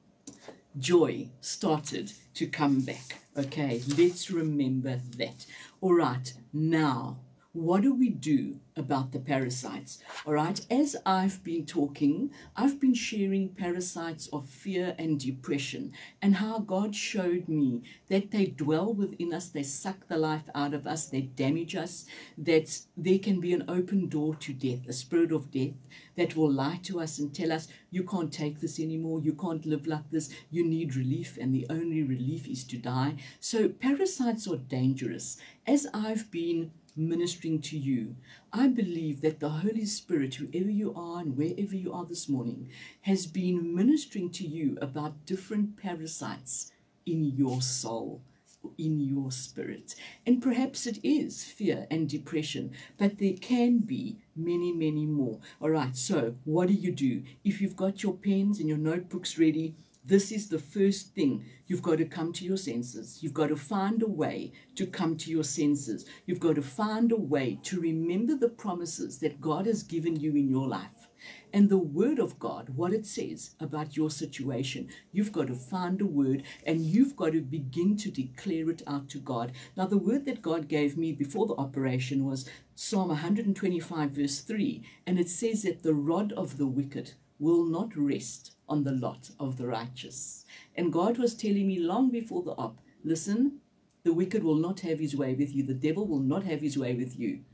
[SPEAKER 2] Joy started to come back. Okay, let's remember that. All right, now, what do we do about the parasites? All right, as I've been talking, I've been sharing parasites of fear and depression, and how God showed me that they dwell within us, they suck the life out of us, they damage us, that there can be an open door to death, a spirit of death that will lie to us and tell us, you can't take this anymore, you can't live like this, you need relief, and the only relief is to die. So parasites are dangerous. As I've been ministering to you, I believe that the Holy Spirit, whoever you are and wherever you are this morning, has been ministering to you about different parasites in your soul, in your spirit. And perhaps it is fear and depression, but there can be many, many more. All right, so what do? If you've got your pens and your notebooks ready, this is the first thing. You've got to come to your senses. You've got to find a way to come to your senses. You've got to find a way to remember the promises that God has given you in your life. And the word of God, what it says about your situation, you've got to find a word and you've got to begin to declare it out to God. Now, the word that God gave me before the operation was Psalm 125 verse 3. And it says that the rod of the wicked will not rest on the lot of the righteous. And God was telling me long before the op, listen, the wicked will not have his way with you. The devil will not have his way with you.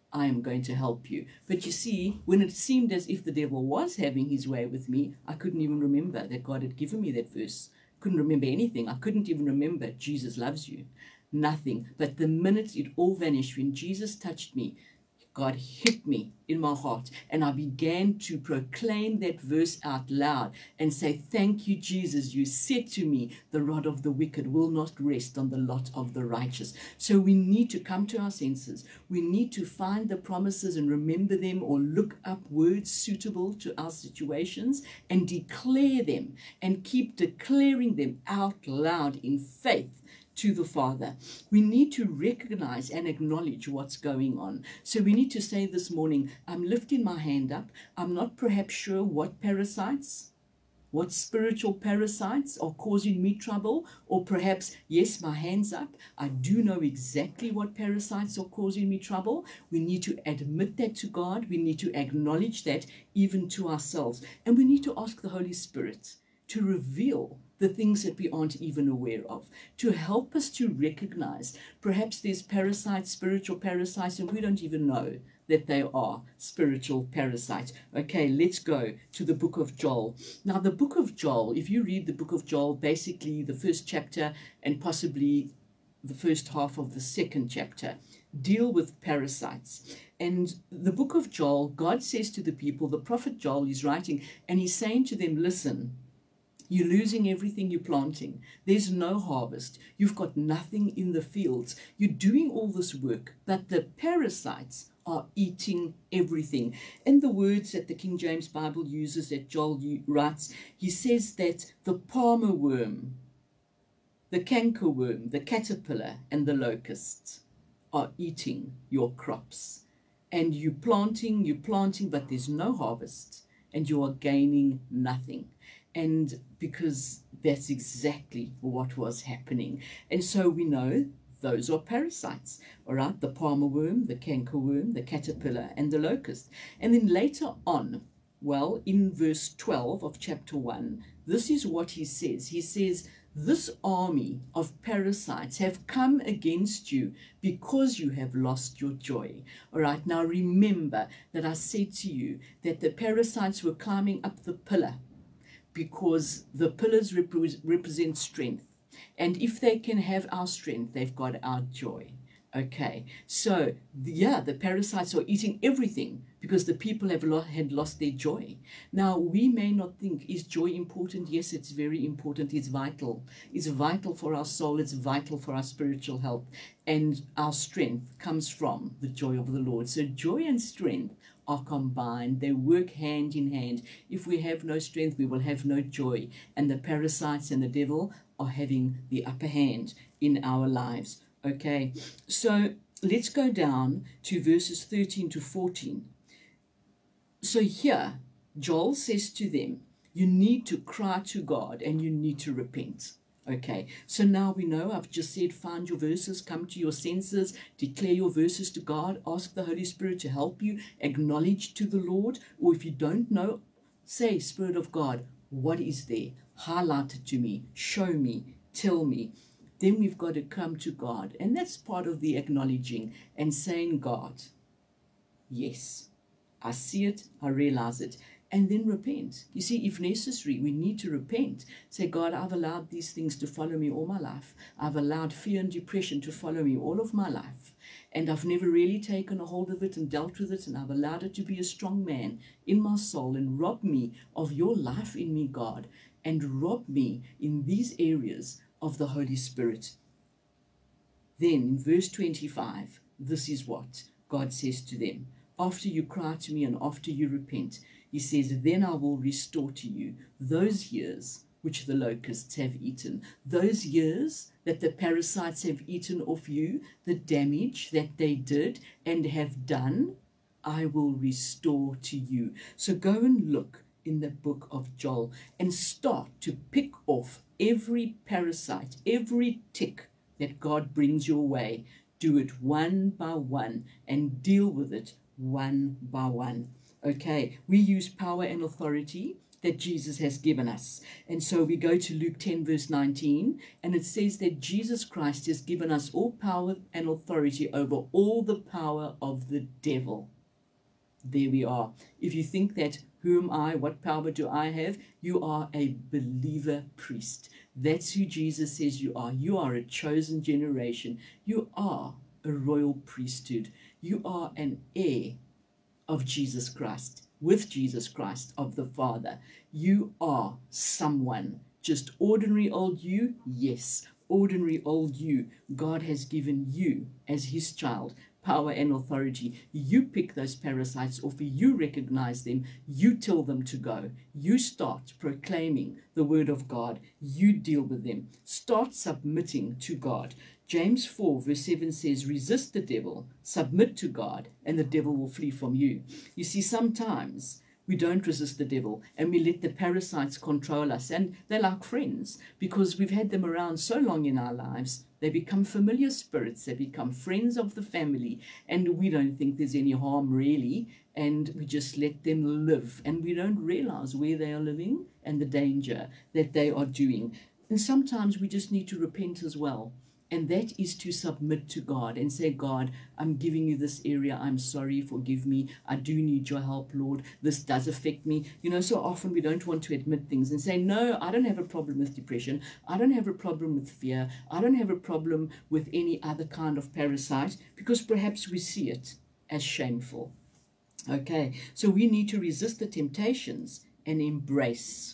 [SPEAKER 2] I am going to help you. But you see, when it seemed as if the devil was having his way with me, I couldn't even remember that God had given me that verse. Couldn't remember anything. I couldn't even remember Jesus loves you. Nothing. But the minute it all vanished, when Jesus touched me, God hit me in my heart, and I began to proclaim that verse out loud and say, thank you, Jesus. You said to me, the rod of the wicked will not rest on the lot of the righteous. So we need to come to our senses. We need to find the promises and remember them, or look up words suitable to our situations and declare them, and keep declaring them out loud in faith to the Father. We need to recognize and acknowledge what's going on. So we need to say this morning, I'm lifting my hand up. I'm not perhaps sure what spiritual parasites are causing me trouble, or perhaps, yes, my hand's up. I do know exactly what parasites are causing me trouble. We need to admit that to God. We need to acknowledge that even to ourselves. And we need to ask the Holy Spirit to reveal the things that we aren't even aware of, to help us to recognize perhaps there's parasites, spiritual parasites, and we don't even know that they are spiritual parasites. Okay, let's go to the book of Joel. Now, the book of Joel, if you read the book of Joel, basically the first chapter and possibly the first half of the second chapter deal with parasites. And the book of Joel, God says to the people, the prophet Joel is writing, and he's saying to them, listen, you're losing everything you're planting. There's no harvest. You've got nothing in the fields. You're doing all this work, but the parasites are eating everything. And the words that the King James Bible uses, that Joel writes, he says that the palmer worm, the cankerworm, the caterpillar, and the locust are eating your crops. And you're planting, but there's no harvest, and you are gaining nothing. And because that's exactly what was happening. And so we know those are parasites, all right? The palmer worm, the cankerworm, the caterpillar, and the locust. And then later on, well, in verse 12 of chapter 1, this is what he says. He says, this army of parasites have come against you because you have lost your joy. All right, now remember that I said to you that the parasites were climbing up the pillar, because the pillars represent strength. And if they can have our strength, they've got our joy. Okay, so yeah, the parasites are eating everything because the people had lost their joy. Now, we may not think, is joy important? Yes, it's very important. It's vital. It's vital for our soul. It's vital for our spiritual health. And our strength comes from the joy of the Lord. So joy and strength are combined. They work hand in hand. If we have no strength, we will have no joy. And the parasites and the devil are having the upper hand in our lives. Okay, so let's go down to verses 13 to 14. So here, Joel says to them, you need to cry to God and you need to repent. Okay, so now we know, I've just said, find your verses, come to your senses, declare your verses to God, ask the Holy Spirit to help you, acknowledge to the Lord, or if you don't know, say, Spirit of God, what is there? Highlight it to me, show me, tell me. Then we've got to come to God, and that's part of the acknowledging and saying, God, yes, I see it, I realize it. And then repent. You see, if necessary, we need to repent. Say, God, I've allowed these things to follow me all my life. I've allowed fear and depression to follow me all of my life. And I've never really taken a hold of it and dealt with it. And I've allowed it to be a strong man in my soul and rob me of your life in me, God. And rob me in these areas of the Holy Spirit. Then, verse 25, this is what God says to them. After you cry to me and after you repent, he says, then I will restore to you those years which the locusts have eaten. Those years that the parasites have eaten off you, the damage that they did and have done, I will restore to you. So go and look in the book of Joel and start to pick off every parasite, every tick that God brings your way. Do it one by one and deal with it one by one. Okay, we use power and authority that Jesus has given us. And so we go to Luke 10 verse 19, and it says that Jesus Christ has given us all power and authority over all the power of the devil. There we are. If you think that, who am I, what power do I have? You are a believer priest. That's who Jesus says you are. You are a chosen generation. You are a royal priesthood. You are an heir of Jesus Christ, with Jesus Christ of the Father. You are someone. Just ordinary old you? Yes, ordinary old you. God has given you, as his child, power and authority. You pick those parasites off, you recognize them, you tell them to go. You start proclaiming the word of God. You deal with them. Start submitting to God. James 4 verse 7 says, resist the devil, submit to God, and the devil will flee from you. You see, sometimes we don't resist the devil and we let the parasites control us, and they're like friends because we've had them around so long in our lives. They become familiar spirits, they become friends of the family, and we don't think there's any harm really, and we just let them live, and we don't realize where they are living and the danger that they are doing. And sometimes we just need to repent as well. And that is to submit to God and say, God, I'm giving you this area. I'm sorry. Forgive me. I do need your help, Lord. This does affect me. You know, so often we don't want to admit things and say, no, I don't have a problem with depression. I don't have a problem with fear. I don't have a problem with any other kind of parasite, because perhaps we see it as shameful. Okay, so we need to resist the temptations and embrace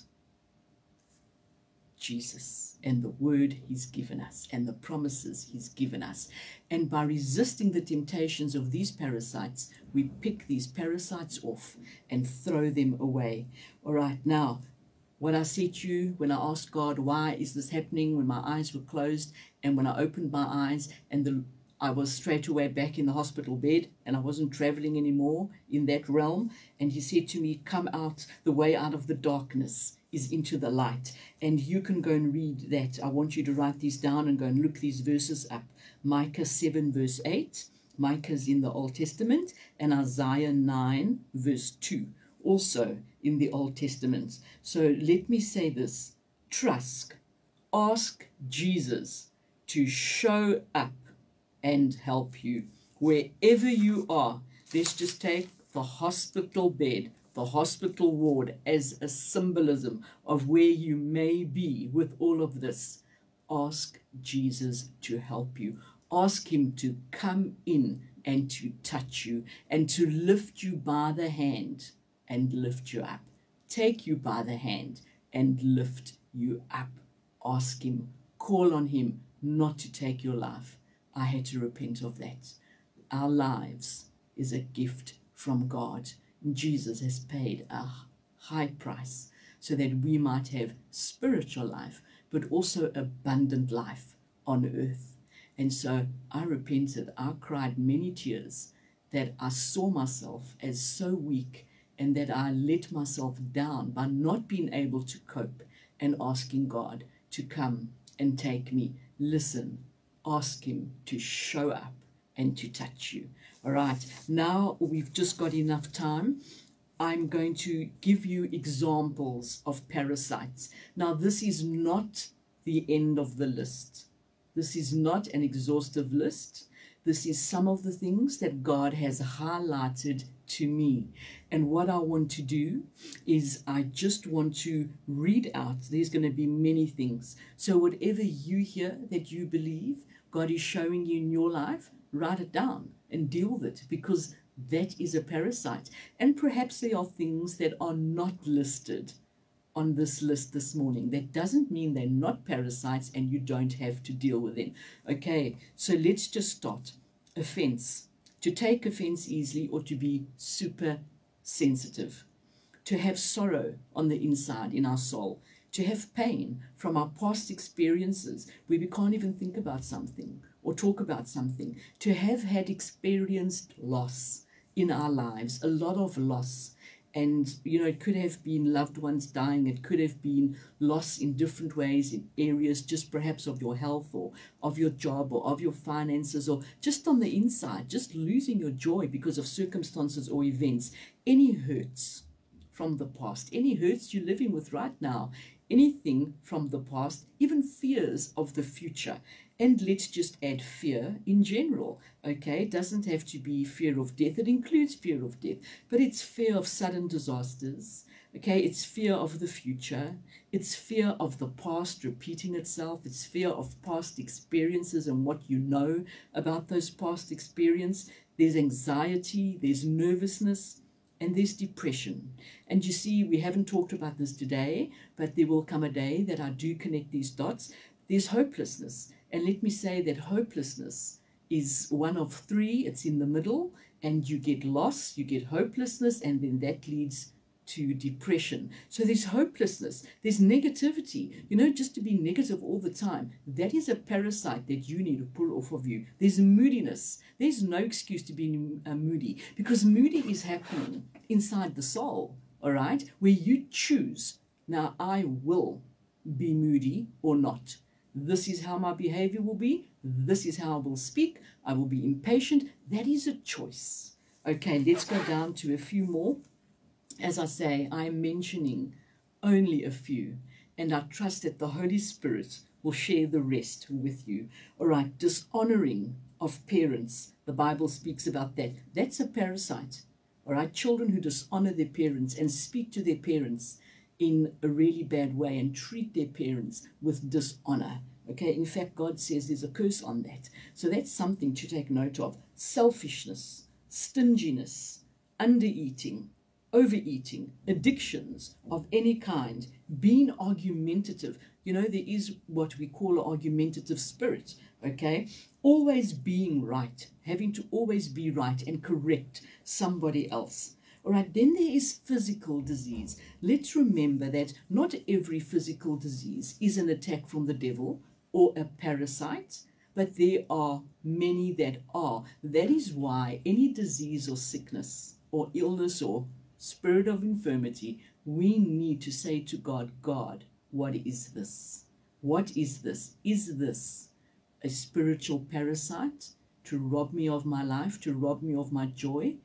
[SPEAKER 2] Jesus and the word he's given us and the promises he's given us. And by resisting the temptations of these parasites, we pick these parasites off and throw them away. All right, now, what I said to you when I asked God, why is this happening, when my eyes were closed, and when I opened my eyes and I was straight away back in the hospital bed and I wasn't traveling anymore in that realm. And he said to me, come out, the way out of the darkness is into the light. And you can go and read that. I want you to write these down and go and look these verses up. Micah 7 verse 8. Micah's in the Old Testament, and Isaiah 9 verse 2. Also in the Old Testament. So let me say this. Ask Jesus to show up and help you wherever you are. Let's just take the hospital bed, the hospital ward, as a symbolism of where you may be with all of this. Ask Jesus to help you. Ask him to come in and to touch you and to lift you by the hand and lift you up. Take you by the hand and lift you up. Ask him, call on him not to take your life. I had to repent of that. Our lives is a gift from God. Jesus has paid a high price so that we might have spiritual life, but also abundant life on earth. And so I repented. I cried many tears that I saw myself as so weak and that I let myself down by not being able to cope and asking God to come and take me. Listen. Ask him to show up and to touch you. All right, now we've just got enough time. I'm going to give you examples of parasites. Now, this is not the end of the list. This is not an exhaustive list. This is some of the things that God has highlighted to me. And what I want to do is I just want to read out. There's going to be many things. So whatever you hear that you believe God is showing you in your life, write it down and deal with it, because that is a parasite. And perhaps there are things that are not listed on this list this morning. That doesn't mean they're not parasites and you don't have to deal with them. Okay, so let's just start. Offense. To take offense easily or to be super sensitive. To have sorrow on the inside in our soul. To have pain from our past experiences where we can't even think about something or talk about something. To have had experienced loss in our lives, a lot of loss. And, you know, it could have been loved ones dying. It could have been loss in different ways, in areas just perhaps of your health or of your job or of your finances, or just on the inside, just losing your joy because of circumstances or events. Any hurts from the past, any hurts you're living with right now, anything from the past, even fears of the future. And let's just add fear in general, okay? It doesn't have to be fear of death. It includes fear of death, but it's fear of sudden disasters, okay? It's fear of the future. It's fear of the past repeating itself. It's fear of past experiences and what you know about those past experiences. There's anxiety, there's nervousness, and there's depression. And you see, we haven't talked about this today, but there will come a day that I do connect these dots. There's hopelessness. And let me say that hopelessness is one of three. It's in the middle, and you get loss, you get hopelessness, and then that leads to depression. So there's hopelessness, there's negativity, just to be negative all the time. That is a parasite that you need to pull off of you. There's moodiness. There's no excuse to be moody, because moody is happening inside the soul, all right, where you choose, now I will be moody or not. This is how my behavior will be. This is how I will speak. I will be impatient. That is a choice. Okay, let's go down to a few more. As I say, I'm mentioning only a few, and I trust that the Holy Spirit will share the rest with you. All right, dishonoring of parents. The Bible speaks about that. That's a parasite. All right, children who dishonor their parents and speak to their parents in a really bad way and treat their parents with dishonor. Okay, in fact, God says there's a curse on that. So that's something to take note of. Selfishness, stinginess, undereating, overeating, addictions of any kind, being argumentative. There is what we call an argumentative spirit, okay? Always being right, having to always be right and correct somebody else. All right, then there is physical disease. Let's remember that not every physical disease is an attack from the devil or a parasite, but there are many that are. That is why any disease or sickness or illness or spirit of infirmity, we need to say to God, God, what is this? What is this? Is this a spiritual parasite to rob me of my life, to rob me of my joy?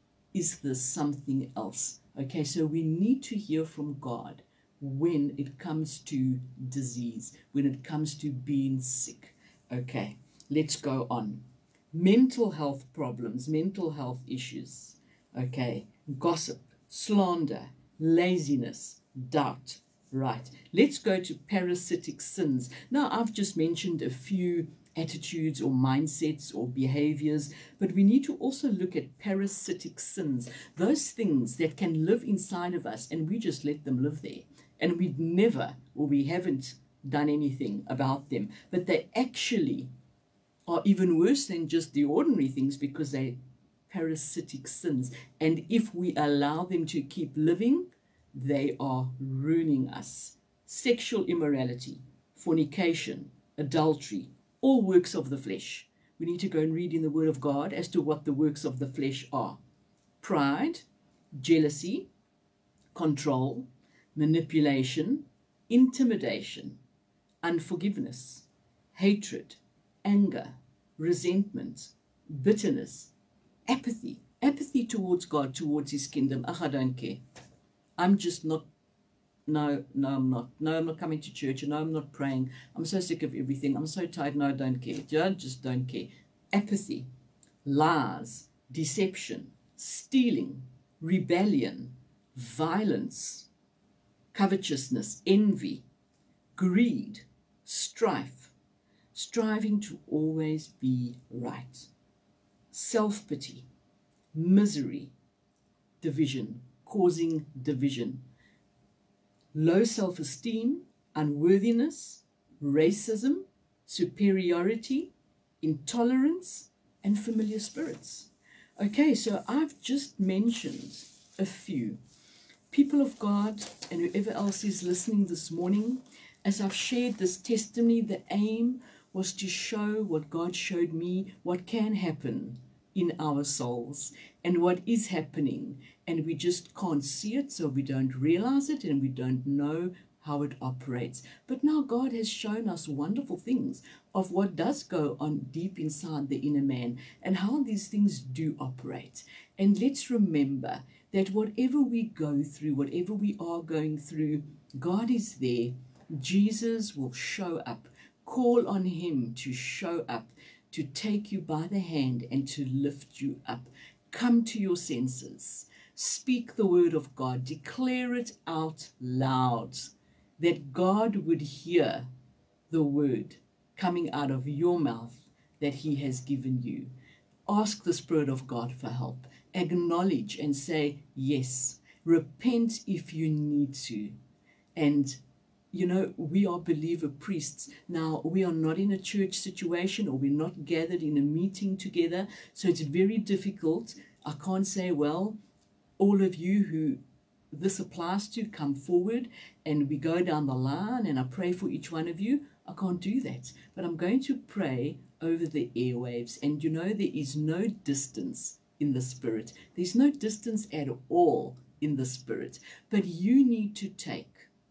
[SPEAKER 2] Is this something else? Okay, so we need to hear from God when it comes to disease, when it comes to being sick. Okay, let's go on. Mental health problems, mental health issues. Okay, gossip, slander, laziness, doubt. Right, let's go to parasitic sins. Now, I've just mentioned a few attitudes or mindsets or behaviors, but we need to also look at parasitic sins, those things that can live inside of us and we just let them live there, and we'd never, or we haven't done anything about them, but they actually are even worse than just the ordinary things because they're parasitic sins, and if we allow them to keep living, they are ruining us. Sexual immorality, fornication, adultery, all works of the flesh. We need to go and read in the Word of God as to what the works of the flesh are. Pride, jealousy, control, manipulation, intimidation, unforgiveness, hatred, anger, resentment, bitterness, apathy. Apathy towards God, towards His kingdom. I don't care. I'm just not. No, I'm not. No, I'm not coming to church. No, I'm not praying. I'm so sick of everything. I'm so tired. No, I don't care. I just don't care. Apathy, lies, deception, stealing, rebellion, violence, covetousness, envy, greed, strife, striving to always be right, self-pity, misery, division, causing division, low self-esteem, unworthiness, racism, superiority, intolerance, and familiar spirits. Okay, so I've just mentioned a few. People of God and whoever else is listening this morning, as I've shared this testimony, the aim was to show what God showed me, what can happen in our souls and what is happening, and we just can't see it, so we don't realize it and we don't know how it operates. But now God has shown us wonderful things of what does go on deep inside the inner man and how these things do operate. And let's remember that whatever we go through, whatever we are going through, God is there. Jesus will show up. Call on him to show up, to take you by the hand and to lift you up. Come to your senses. Speak the word of God. Declare it out loud, that God would hear the word coming out of your mouth that he has given you. Ask the Spirit of God for help. Acknowledge and say yes. Repent if you need to. And you know, we are believer priests. Now, we are not in a church situation, or we're not gathered in a meeting together. So it's very difficult. I can't say, well, all of you who this applies to, come forward and we go down the line and I pray for each one of you. I can't do that. But I'm going to pray over the airwaves. And you know, there is no distance in the Spirit. There's no distance at all in the Spirit. But you need to take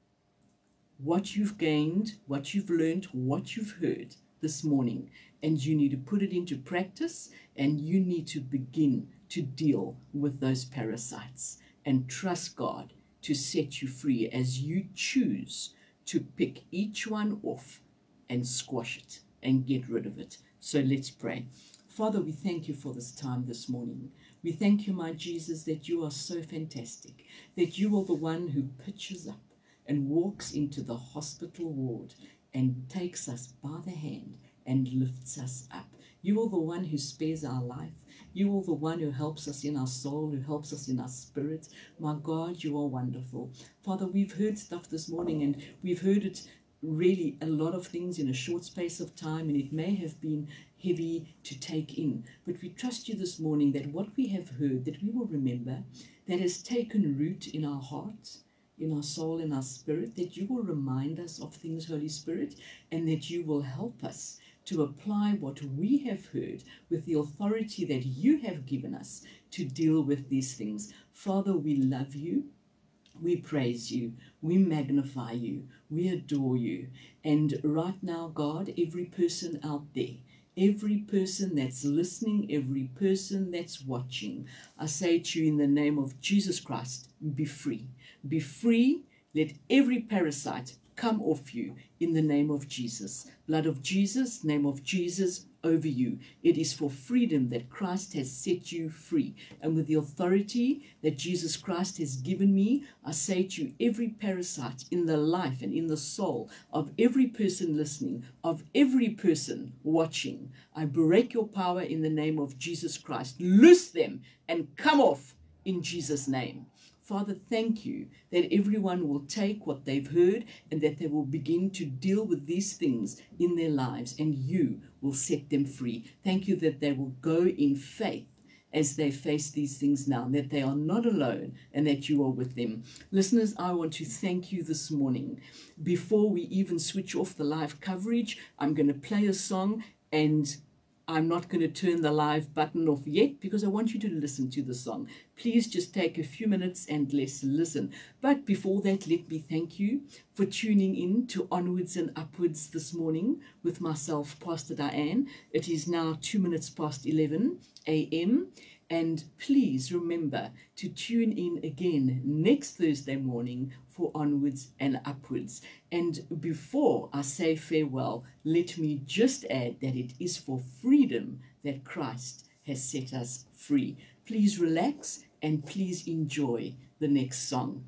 [SPEAKER 2] what you've gained, what you've learned, what you've heard this morning, and you need to put it into practice, and you need to begin to deal with those parasites and trust God to set you free as you choose to pick each one off and squash it and get rid of it. So let's pray. Father, we thank you for this time this morning. We thank you, my Jesus, that you are so fantastic, that you are the one who pitches up and walks into the hospital ward and takes us by the hand and lifts us up. You are the one who spares our life. You are the one who helps us in our soul, who helps us in our spirit. My God, you are wonderful. Father, we've heard stuff this morning, and we've heard it really a lot of things in a short space of time, and it may have been heavy to take in. But we trust you this morning that what we have heard, that we will remember, that has taken root in our hearts, in our soul, in our spirit, that you will remind us of things, Holy Spirit, and that you will help us to apply what we have heard with the authority that you have given us to deal with these things. Father, we love you. We praise you. We magnify you. We adore you. And right now, God, every person out there, every person that's listening, every person that's watching, I say to you in the name of Jesus Christ, be free. Be free. Let every parasite come off you in the name of Jesus. Blood of Jesus, name of Jesus over you. It is for freedom that Christ has set you free. And with the authority that Jesus Christ has given me, I say to you, every parasite in the life and in the soul of every person listening, of every person watching, I break your power in the name of Jesus Christ. Loose them and come off in Jesus' name. Father, thank you that everyone will take what they've heard and that they will begin to deal with these things in their lives, and you will set them free. Thank you that they will go in faith as they face these things now, that they are not alone and that you are with them. Listeners, I want to thank you this morning. Before we even switch off the live coverage, I'm going to play a song, and I'm not going to turn the live button off yet because I want you to listen to the song. Please just take a few minutes and let's listen. But before that, let me thank you for tuning in to Onwards and Upwards this morning with myself, Pastor Diane. It is now 2 minutes past 11 a.m. And please remember to tune in again next Thursday morning for Onwards and Upwards. And before I say farewell, let me just add that it is for freedom that Christ has set us free. Please relax and please enjoy the next song.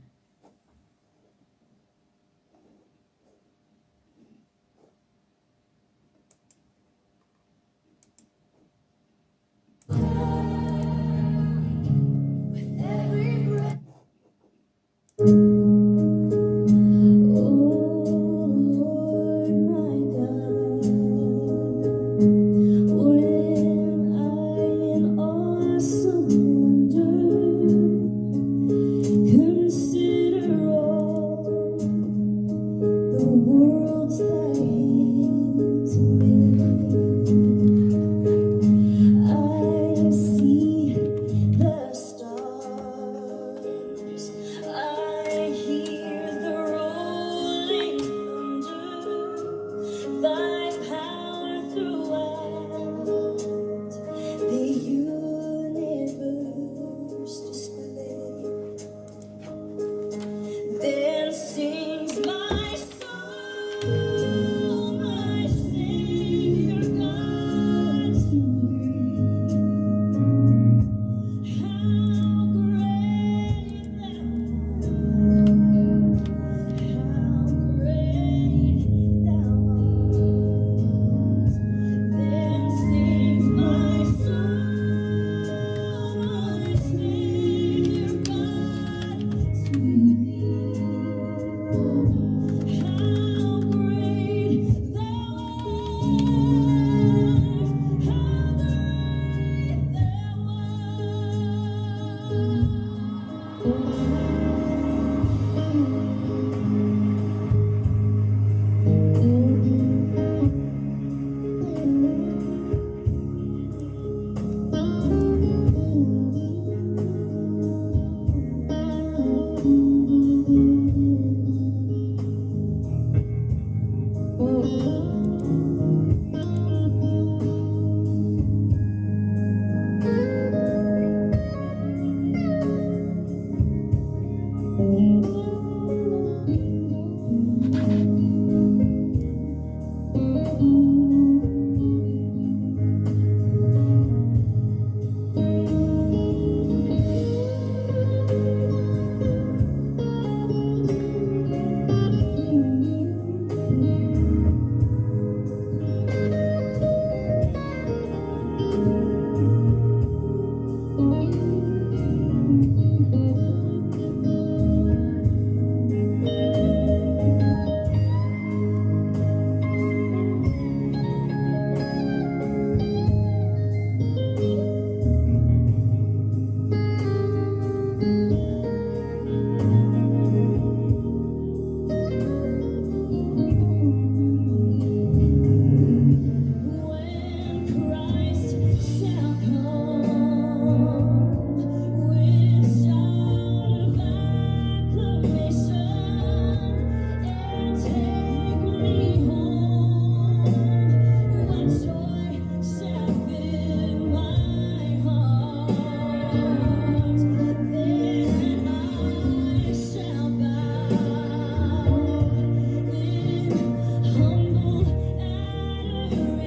[SPEAKER 1] Consider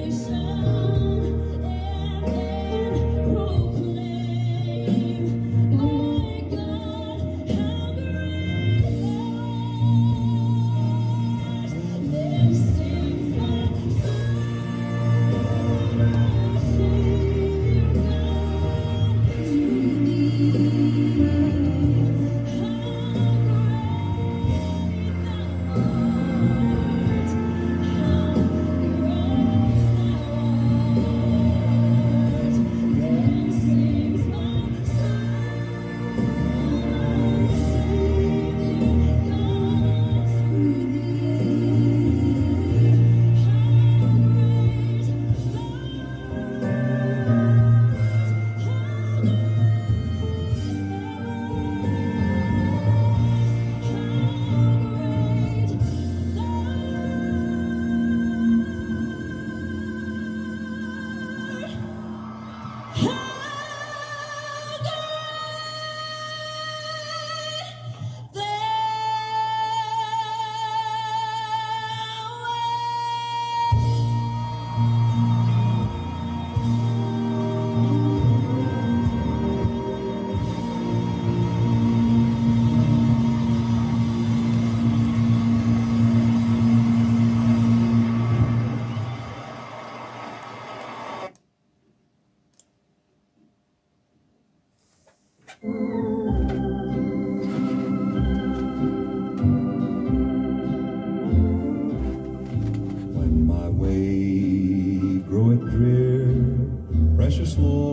[SPEAKER 3] When my way groweth drear, precious Lord,